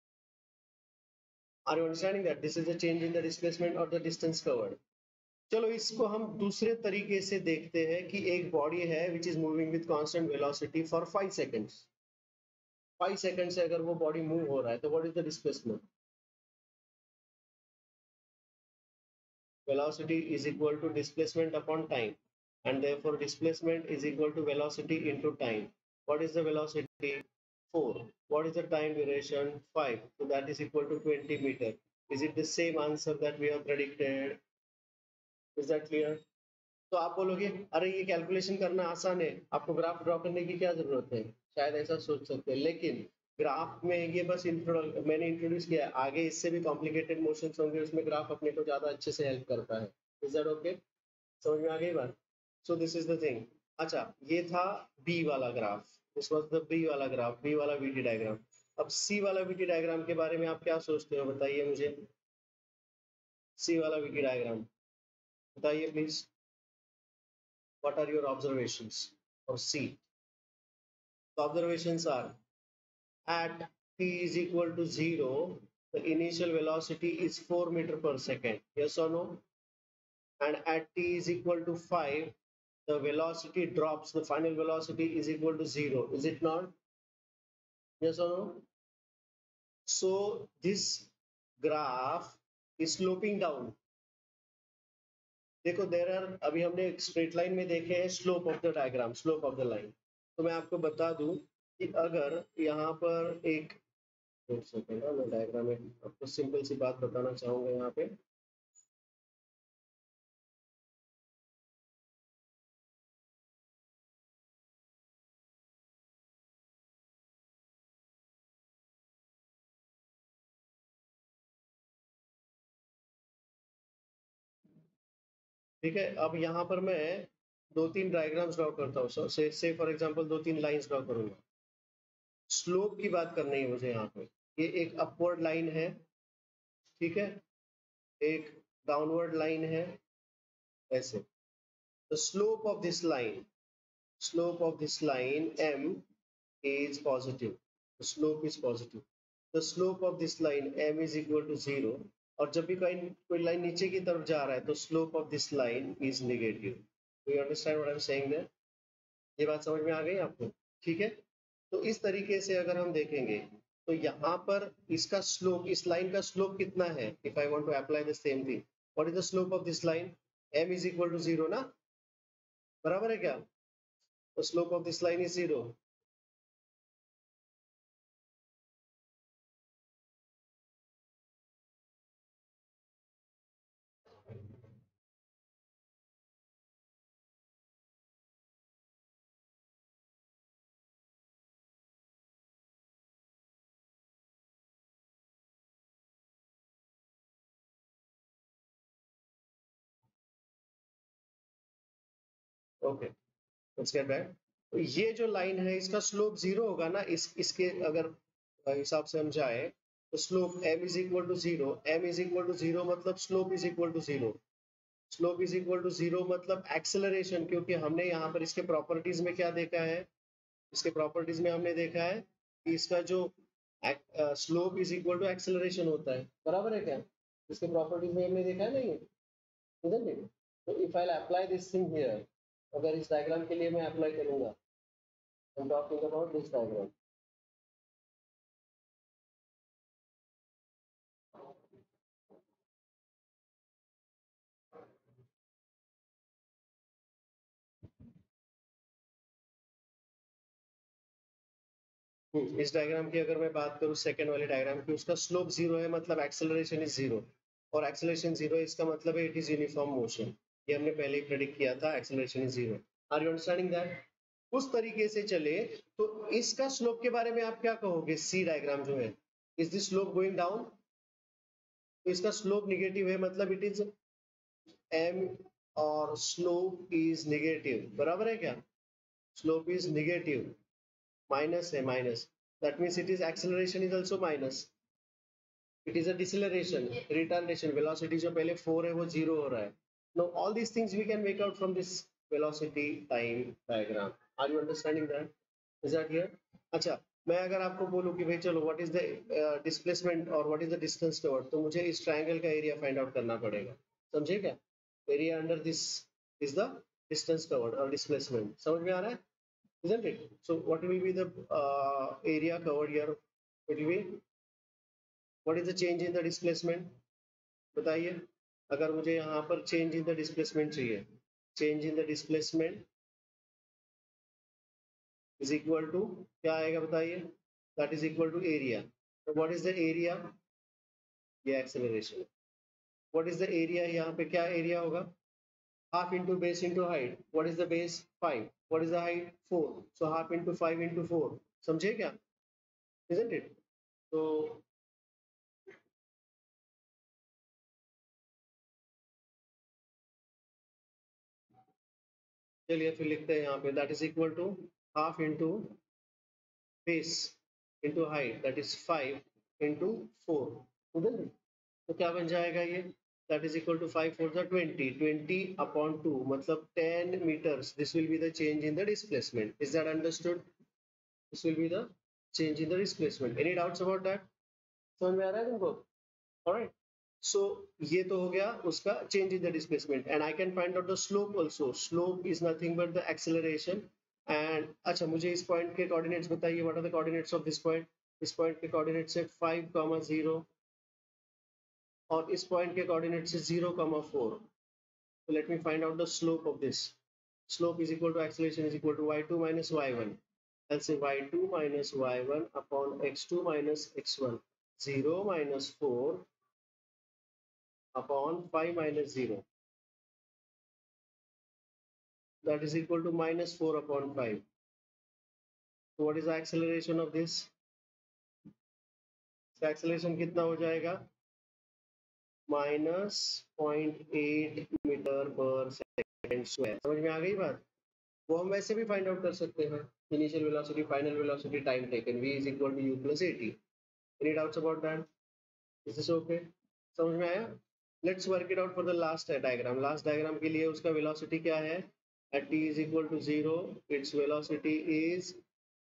Are you understanding that this is the change in the displacement or the distance covered? चलो इसको हम दूसरे तरीके से देखते हैं कि एक बॉडी है which is moving with constant velocity for five seconds. five seconds से अगर वो बॉडी मूव हो रहा है तो what is the displacement? Velocity is equal to displacement upon time, and therefore displacement is equal to velocity into time. What is the velocity? four. What is the time duration? five. So that is equal to twenty meter. Is it the same answer that we have predicted? Is that clear? तो आप बोलोगे अरे ये calculation करना आसान है, आपको graph draw करने की क्या जरूरत है? शायद ऐसा सोच सकते हैं, लेकिन ग्राफ में ये बस इंट्रो मैंने इंट्रोड्यूस किया है, आगे इससे भी कॉम्प्लिकेटेड मोशंस होंगे, उसमें ग्राफ अपने को ज्यादा अच्छे से हेल्प करता है. Is that okay? समझ में आ गई बात? So this is the thing. अच्छा, ये था बी वाला graph, this was the B वाला ग्राफ, बी वाला वीटी डायग्राम. अब सी वाला वीटी डायग्राम के बारे में आप क्या सोचते हो, बताइए मुझे. सी वाला वीटी डायग्राम बताइए please. What are your observations for C? The observations are, at t is equal to zero, the initial velocity is four meter per second. Yes or no? And at t is equal to five, the velocity drops. The final velocity is equal to zero. Is it not? Yes or no? So this graph is sloping down. देखो there are, अभी हमने straight line में देखे हैं slope of the diagram, slope of the line. तो मैं आपको बता दूं कि अगर यहाँ पर एक एक सेकंड मैं डायग्राम में आपको सिंपल सी बात बताना चाहूंगा यहाँ पे. ठीक है, अब यहाँ पर मैं दो तीन डायग्राम्स ड्रॉ करता हूँ. से से फॉर एग्जांपल दो तीन लाइंस ड्रॉ करूंगा. स्लोप की बात करनी है मुझे यहाँ पे. ये एक अपवर्ड लाइन है, ठीक है, एक डाउनवर्ड लाइन है, ऐसे. The slope of this line, slope of this line m is positive. The slope is positive. The slope of this line m is equal to zero. और जब भी कोई कोई लाइन नीचे की तरफ जा रहा है तो slope of this line is negative. Do you understand what I'm saying there? ये बात समझ में आ गई आपको? ठीक है. तो इस तरीके से अगर हम देखेंगे तो यहाँ पर इसका स्लोप, इस लाइन का स्लोप कितना है? If I want to apply the same thing, what is the slope of this line? m is equal to zero ना, बराबर है क्या? The slope of this line is zero. Okay, let's get back. तो ये जो line है इसका slope zero होगा ना, इस इसके अगर हिसाब से हम जाए तो slope m is equal to zero, m is equal to zero मतलब slope is equal to zero, slope is equal to zero मतलब एक्सेलरेशन, क्योंकि हमने यहाँ पर इसके प्रॉपर्टीज में क्या देखा है, इसके प्रॉपर्टीज में हमने देखा है कि इसका जो slope is equal to acceleration होता है, बराबर है क्या? इसके प्रॉपर्टीज में हमने देखा है नहीं, isn't it? तो if I apply this thing here, अगर इस डायग्राम के लिए मैं अप्लाई करूंगा, I'm talking about this diagram. हम्म, इस डायग्राम की अगर मैं बात करूँ सेकंड वाले डायग्राम की, उसका स्लोप जीरो है मतलब एक्सेलरेशन इज जीरो, और एक्सेलरेशन जीरो है इसका मतलब है इट इज यूनिफॉर्म मोशन। ये हमने पहले ही प्रेडिक्ट किया था, acceleration is zero. Are you understanding that? उस तरीके से चले तो इसका स्लोप के बारे में आप क्या कहोगे? सी डायग्राम जो है, is this slope going down? तो इसका स्लोप निगेटिव है मतलब इट इज एम, और स्लोप इज निगेटिव, बराबर है क्या? स्लोप इज निगेटिव, माइनस है, minus, that means it is acceleration is also minus, it is a deceleration, retardation, velocity जो पहले फोर है वो जीरो हो रहा है। now all these things we can make out from this velocity time diagram. Are you understanding that? Is that clear? अच्छा, मैं अगर आपको बोलूं कि भाई चलो व्हाट इज द डिस्प्लेसमेंट और what is the distance covered, तो मुझे इस ट्रायंगल का एरिया फाइंड आउट करना पड़ेगा, समझे क्या? Area under this is the distance covered और डिस्प्लेसमेंट, समझ में आ रहा है? Isn't it? So what will be the uh, area covered here? It will be, what is the change in the displacement? बताइए, अगर मुझे यहाँ पर change in the displacement चाहिए, change in the displacement is equal to क्या आएगा बताइए? That is equal to area. So what is the area? ये acceleration. What is the area? यहाँ पे क्या area होगा? Half into base into height. What is the base? five. What is the height? four. So half into five into four. समझे क्या? Isn't it? So चलिए फिर लिखते हैं यहाँ पे, that is equal to half into base into height, that is five into four, तो क्या बन जाएगा ये? That is equal to five four the twenty, twenty upon two मतलब ten metres, this will be the change in the displacement. Is that understood? This will be the change in the displacement. Any doubts about that? समझ में आ रहा है तुमको? Alright, सो ये तो हो गया उसका change in the displacement, and I can find out the slope also. Slope is nothing but the acceleration. And अच्छा, मुझे इस पॉइंट के कोऑर्डिनेट्स बताइए, what are the coordinates of this point? इस पॉइंट के कोऑर्डिनेट्स है फाइव कॉमा जीरो, और इस पॉइंट के कोऑर्डिनेट्स है zero comma four. so let me find out the slope of this. Slope is equal to acceleration is equal to y two minus y one. I'll say y two minus y one upon x two minus x one. zero minus four upon five minus zero, that is equal to minus four upon five. So what is the acceleration of this? So acceleration कितना हो जाएगा? Minus point eight metre per second square. समझ में आ गई बात? वो हम वैसे भी फाइंड आउट कर सकते हैं, initial velocity, final velocity, time taken, v is equal to u plus at. Any doubts about that? Is this okay? समझ में आया? Let's work it out for the last diagram. Last diagram के लिए उसका velocity क्या है? At t is equal to zero, its velocity is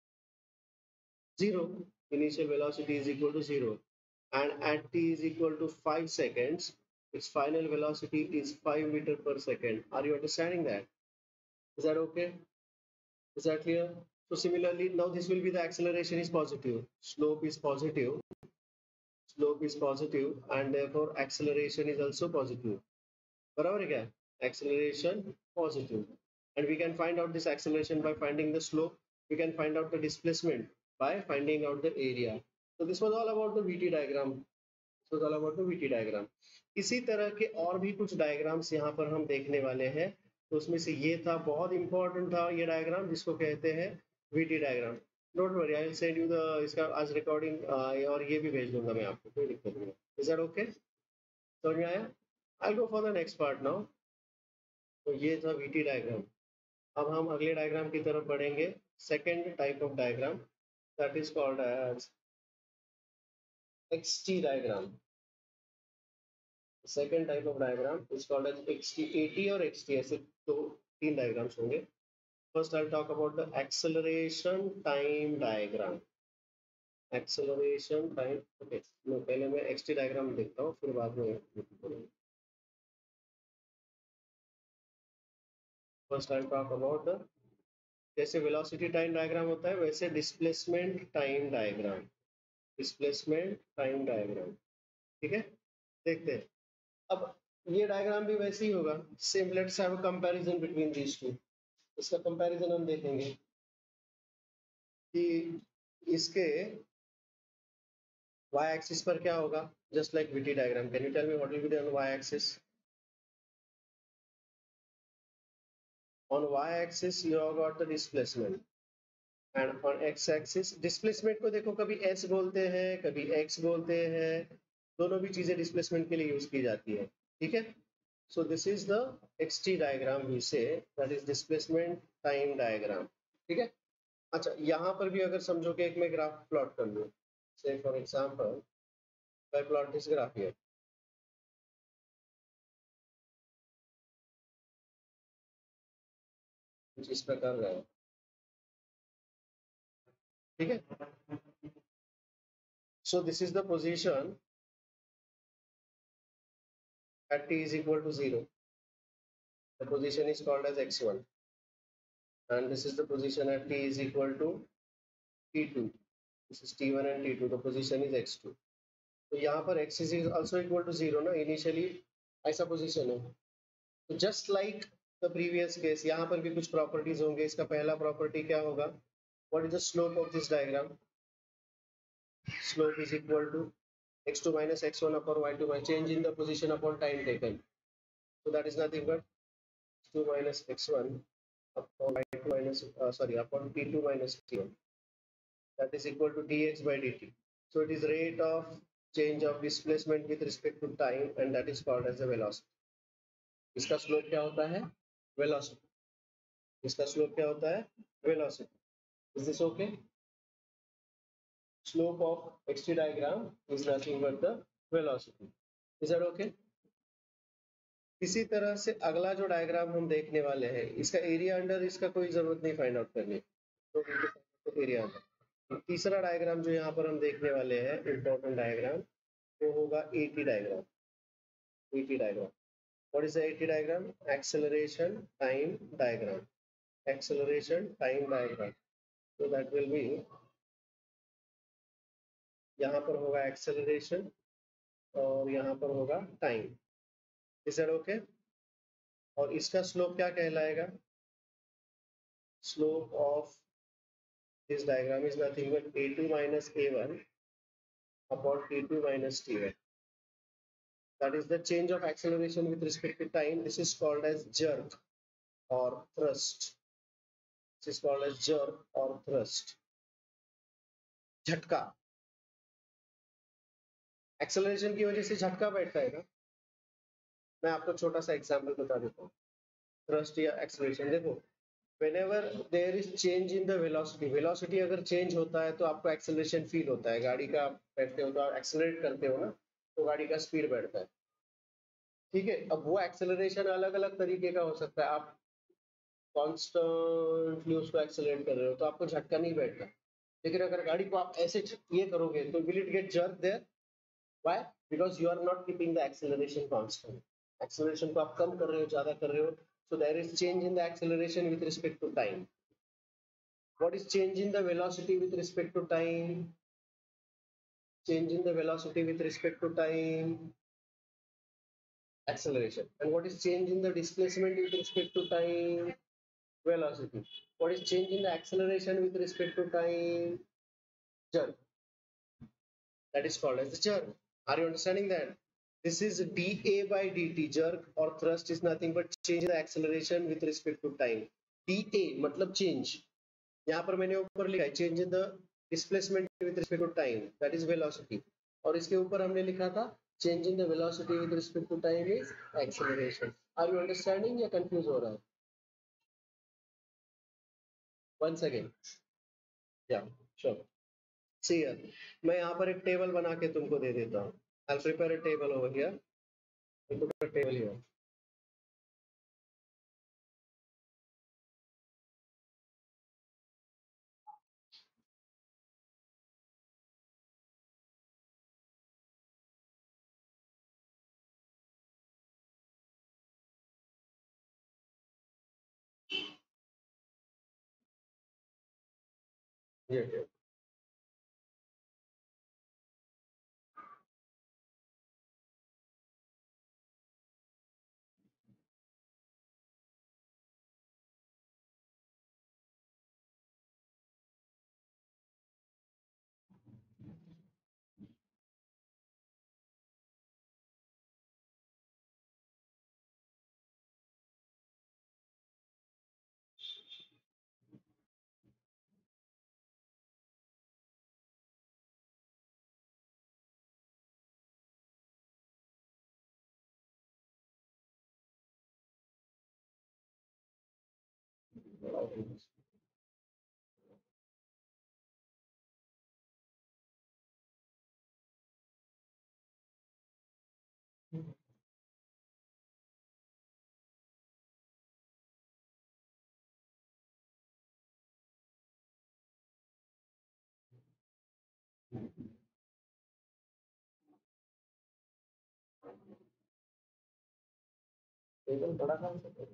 zero. Initial velocity is equal to zero, and at t is equal to five seconds, its final velocity is five meter per second. Are you understanding that? Is that okay? Is that clear? So similarly, now this will be the acceleration is positive, slope is positive, slope is positive, and therefore acceleration is also positive. बराबर है क्या? Acceleration positive, and we can find out this acceleration by finding the slope. We can find out the displacement by finding out the area. So this was all about the V T diagram. This was all about the V T diagram. इसी तरह के और भी कुछ diagrams यहाँ पर हम देखने वाले हैं, तो उसमें से ये था, बहुत इंपॉर्टेंट था ये डायग्राम, जिसको कहते हैं V T diagram. Don't worry, I will send you the इसका आज रिकॉर्डिंग, और ये भी भेज दूंगा मैं आपको, कोई दिक्कत नहीं है। Is that okay? समझ में आया? I go for the next part now. तो ये था V T डायग्राम। अब हम अगले डायग्राम की तरफ बढ़ेंगे, second type of diagram, that is called as XT diagram. Second type of diagram is called as XT. AT और एक्सटी ऐसे दो तीन डायग्राम्स होंगे. First I talk about the acceleration time diagram. Acceleration time, okay, पहले मैं XT diagram देखता हूँ, फिर बाद में first I talk about the, जैसे वेलोसिटी टाइम डायग्राम होता है वैसे displacement time diagram. Displacement time diagram, ठीक है, देखते हैं. अब ये डायग्राम भी वैसे ही होगा, same. Let's have a comparison between these two. इसका कंपैरिजन हम देखेंगे कि इसके y एक्सिस पर क्या होगा, just like VT diagram. Can you tell me what will be on y axis? On y axis you have got the displacement, and on x axis displacement को देखो, कभी s बोलते हैं कभी x बोलते हैं, दोनों भी चीजें डिस्प्लेसमेंट के लिए यूज की जाती है, ठीक है. So this is the xt diagram we say, that is displacement time diagram, ठीक है. अच्छा, यहाँ पर भी अगर समझो कि एक मैं ग्राफ प्लॉट कर लूँ, say for example I plot this graph here, कुछ इस प्रकार रहा है, ठीक है. So this is the position at t is equal to zero. The position is called as x one, and this is the position at t is equal to t two. This is t one and t two. The position is x two. तो यहाँ पर x is also equal to zero ना, initially ऐसा position है. तो just like the previous case, यहाँ पर भी कुछ properties होंगे. इसका पहला property क्या होगा? What is the slope of this diagram? Slope is equal to x two minus x one upon y two by change in the position upon time taken. So that is nothing but x two minus x one upon y two minus uh, sorry upon t two minus t one, that is equal to dx by dt. So it is rate of change of displacement with respect to time, and that is called as the velocity. इसका slope क्या होता है? Velocity. इसका slope क्या होता है? Velocity. Is this okay? Slope of xt diagram is nothing but the velocity. Is that okay? इसी तरह से अगला जो डायग्राम हम देखने वाले हैं, इसका एरिया अंडर इसका कोई जरूरत नहीं फाइंड आउट करने, तो एरिया अंडर. तीसरा डायग्राम जो यहाँ पर हम देखने वाले हैं, इंपॉर्टेंट डायग्राम, वो होगा AT diagram. AT diagram. What is the AT diagram? Acceleration time diagram. Acceleration time diagram. so that will be, यहाँ पर होगा एक्सेलरेशन और यहाँ पर होगा टाइम. Is that okay? और इसका स्लोप क्या कहलाएगा? Slope of this diagram is nothing but a two minus a one upon t two minus t one. That is the change of acceleration with respect to time. This is called as jerk or thrust. This is called as jerk or thrust. झटका. Acceleration की वजह से झटका बैठता है ना. मैं आपको छोटा सा एग्जांपल बता देता हूँ. थ्रस्ट या एक्सेलरेशन देखो, whenever there is change in the velocity, velocity अगर change होता है तो आपको acceleration feel होता है. गाड़ी का आप बैठते हो तो आप accelerate करते हो ना, तो गाड़ी का speed बढ़ता है, ठीक है. अब वो acceleration अलग अलग तरीके का हो सकता है. आप constantly उसको accelerate कर रहे हो तो आपको झटका नहीं बैठता. लेकिन अगर गाड़ी को आप ऐसे ये करोगे तो will it get jerk there? Why? Because you are not keeping the acceleration constant. Acceleration को आप कम कर रहे हो, ज्यादा कर रहे हो. So there is change in the acceleration with respect to time. What is change in the velocity with respect to time? Change in the velocity with respect to time, acceleration. And what is change in the displacement with respect to time? Velocity. What is change in the acceleration with respect to time? Jerk. That is called as the jerk. Are you understanding that? This is dA by dt. Jerk or thrust is nothing but change in the acceleration with respect to time. dA मतलब change. यहाँ पर मैंने ऊपर लिखा है change in the displacement with respect to time, that is velocity. और इसके ऊपर हमने लिखा था change in the velocity with respect to time is acceleration. Are you understanding या confuse हो रहा है? once again. Yeah, sure. See here, मैं यहाँ पर एक टेबल बना के तुमको दे देता हूँ. I'll prepare a table over here. I'll put a table here. Yeah, yeah. Table बड़ा काम से करो.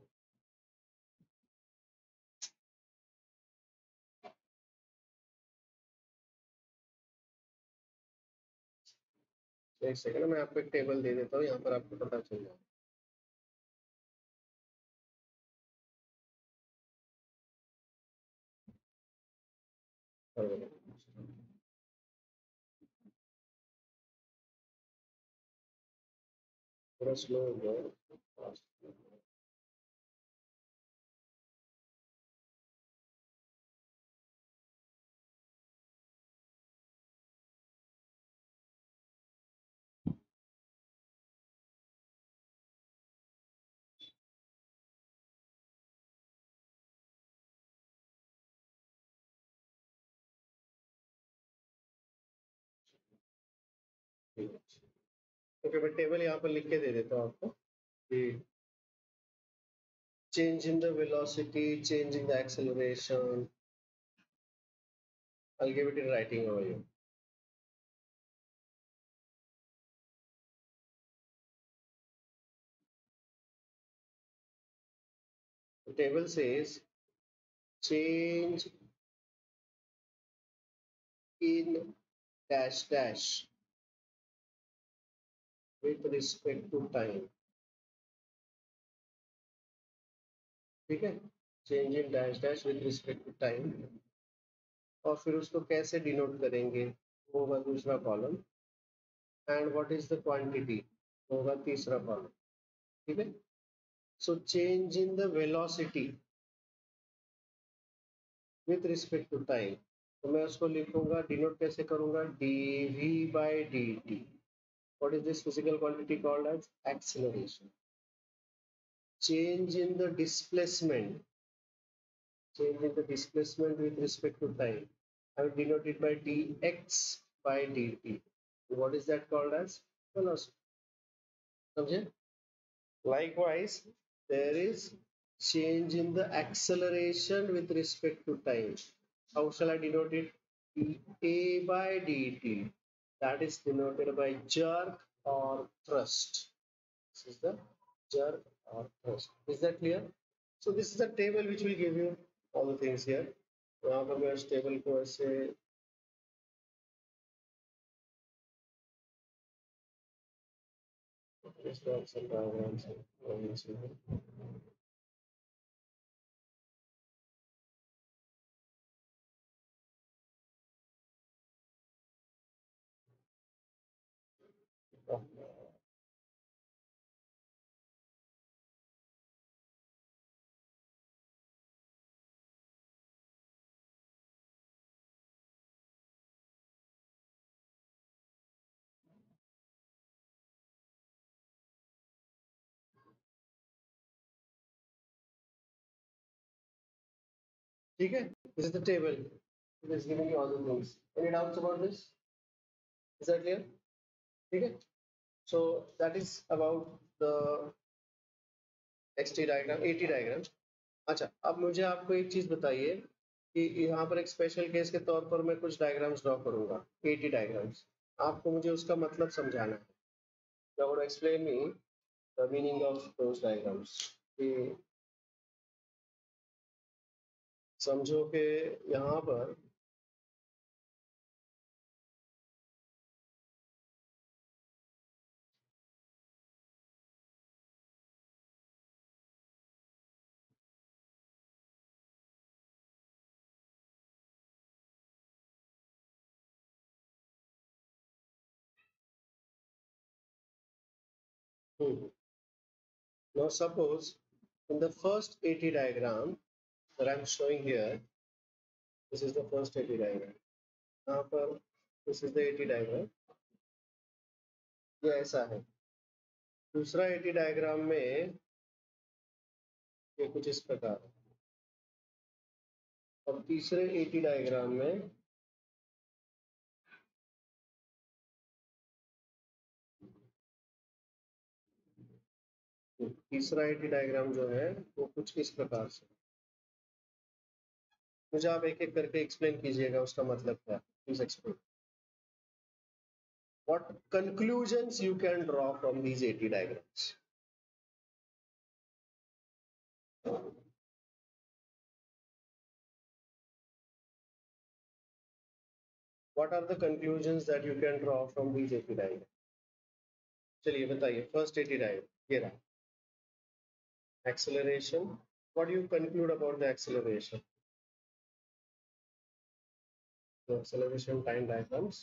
एक सेकंड, मैं आपको एक टेबल दे देता हूँ, यहाँ पर आपको पता चल जाएगा. थोड़ा स्लो हो गया. ओके, मैं टेबल यहाँ पर लिख के दे देता हूँ आपको. Change in the velocity, change in the acceleration. I'll give it in writing over here. The table says change in dash dash with respect to time. ठीक है, change in dash dash with respect to time. और फिर उसको कैसे denote करेंगे, वो होगा दूसरा column. And what is the quantity, होगा तीसरा कॉलम. ठीक है. So change in the velocity with respect to time, तो मैं उसको लिखूंगा, डिनोट कैसे करूंगा, dv by dt. What is this physical quantity called as acceleration? Change in the displacement, change in the displacement with respect to time, I will denote it by dx by dt. What is that called as velocity? Okay. Likewise, there is change in the acceleration with respect to time. How shall I denote it? dA by dt. That is denoted by jerk or thrust. This is the jerk or thrust. Is that clear? So this is the table which will give you all the things here. यहाँ पर मैं इस table को ऐसे इस तरह से diagram से ठीक है, this is the table. It is giving you all the things. Any doubts about this? Is that clear? ठीक है, so that is about the xt diagram, at diagram. अच्छा, अब मुझे आपको एक चीज बताइए कि यहाँ पर एक स्पेशल केस के तौर पर मैं कुछ डायग्राम्स ड्रॉ करूंगा, एटी डायग्राम्स. आपको मुझे उसका मतलब समझाना है. You gonna explain me the meaning of those diagrams. कि समझो कि यहाँ पर hmm. Now suppose in the first AT diagram that I'm showing here, this is the first AT diagram. यहाँ पर this is the AT diagram. ये ऐसा है. दूसरा AT diagram में ये कुछ इस प्रकार है. और तीसरे AT diagram में तीसरा AT diagram जो है वो कुछ इस प्रकार से. मुझे आप एक एक करके एक्सप्लेन कीजिएगा उसका मतलब क्या. Please explain. What conclusions you can draw from these AT diagrams? What are the conclusions that you can draw from these AT diagrams? चलिए बताइए. फर्स्ट AT diagram ये रहा. Acceleration. What do you conclude about the acceleration? The acceleration time diagrams.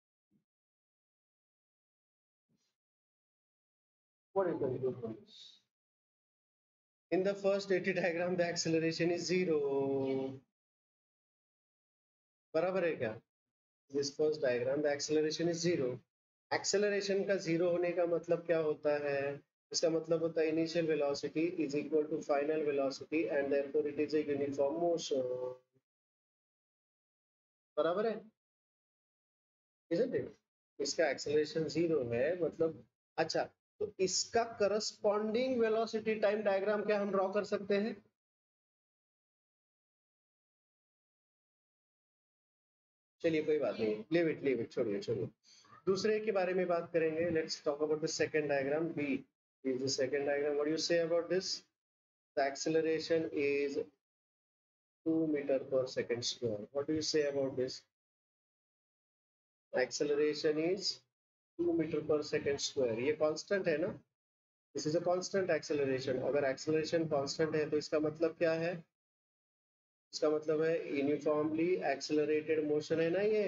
What do you conclude from this? In the first AT diagram, the acceleration is zero. बराबर है क्या? This first diagram, the acceleration is zero. Acceleration का zero होने का मतलब क्या होता है? इसका मतलब होता है initial velocity is equal to final velocity and therefore it is a uniform motion. बराबर है? Isn't it? इसका acceleration zero है मतलब. अच्छा, तो इसका corresponding velocity time diagram क्या हम ड्रॉ कर सकते हैं? चलिए कोई बात नहीं, leave it, leave it, छोड़िए छोड़िए. दूसरे के बारे में बात करेंगे. Let's talk about the second diagram. B is the second diagram. What do you say about this? The acceleration is two meter per second square. What do you say about this? Acceleration is two meter per second square. ये constant है ना? This is a constant acceleration. अगर acceleration constant है तो इसका मतलब क्या है? इसका मतलब है uniformly accelerated motion है ना ये.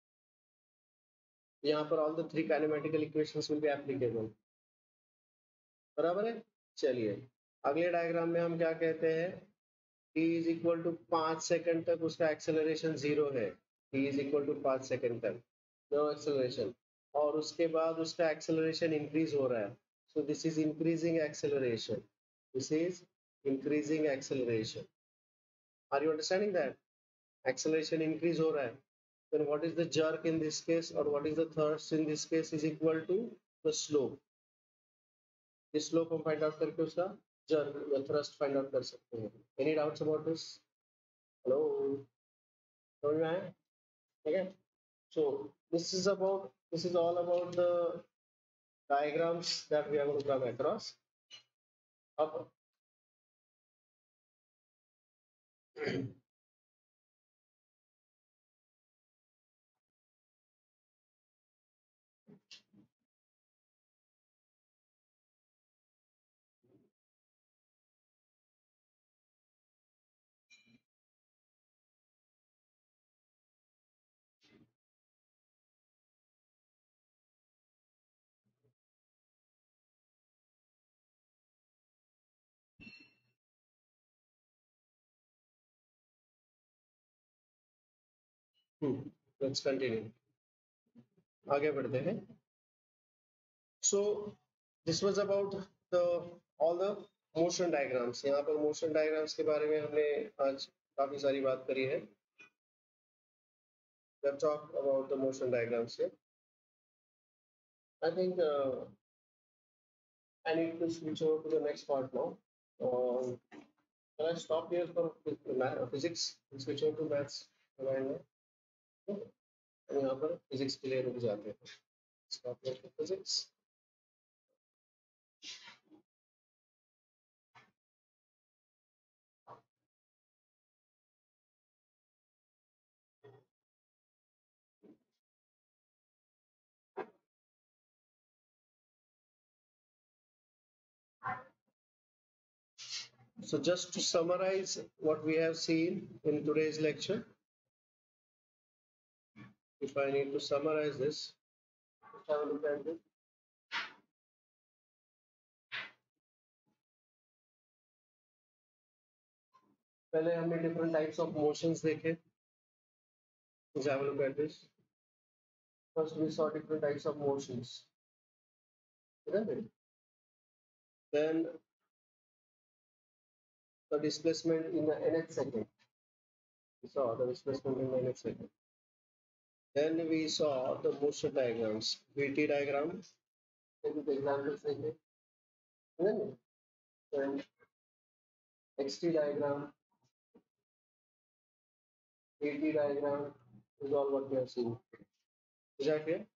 यहाँ पर all the three kinematical equations will be applicable. बराबर है. चलिए अगले डायग्राम में हम क्या कहते हैं? t is equal to पाँच सेकंड तक उसका acceleration zero है. t is equal to पाँच सेकंड तक no acceleration. और उसके बाद उसका acceleration increase हो रहा है. So this is increasing acceleration. This is increasing acceleration. Are you understanding that? Acceleration increase हो रहा है. Then what is the jerk in this case or what is the thrust in this case is equal to the slope. इस slope हम find out करके उसका jerk या thrust find out कर सकते हैं. Any doubts about this? Hello? समझ में आया? ठीक है. So this is about this is all about the diagrams that we are going to come across. अब let's continue. आगे बढ़ते हैं. So this was about the all the motion diagrams. यहाँ पर motion diagrams के बारे में हमने आज काफी सारी बात करी है. We have talked about the motion diagrams here. I think uh, I need to switch over to the next part now. Um, can I stop here for phys- ma- physics and switch over to maths? And यहाँ पर physics के लिए रुक जाते हैं. Stop here for physics. So just to summarize what we have seen in today's lecture, if I need to summarize this, let's have a look at this. पहले हमने different types of motions देखे. Let's have a look at this. First we saw different types of motions. Isn't it? Then the displacement in the nth second. We saw the displacement in the nth second. Then we saw the motion diagrams. V T diagram. Then the examples देखे. Isn't it? Then X T diagram, V T diagram is all what we have seen. Is that clear?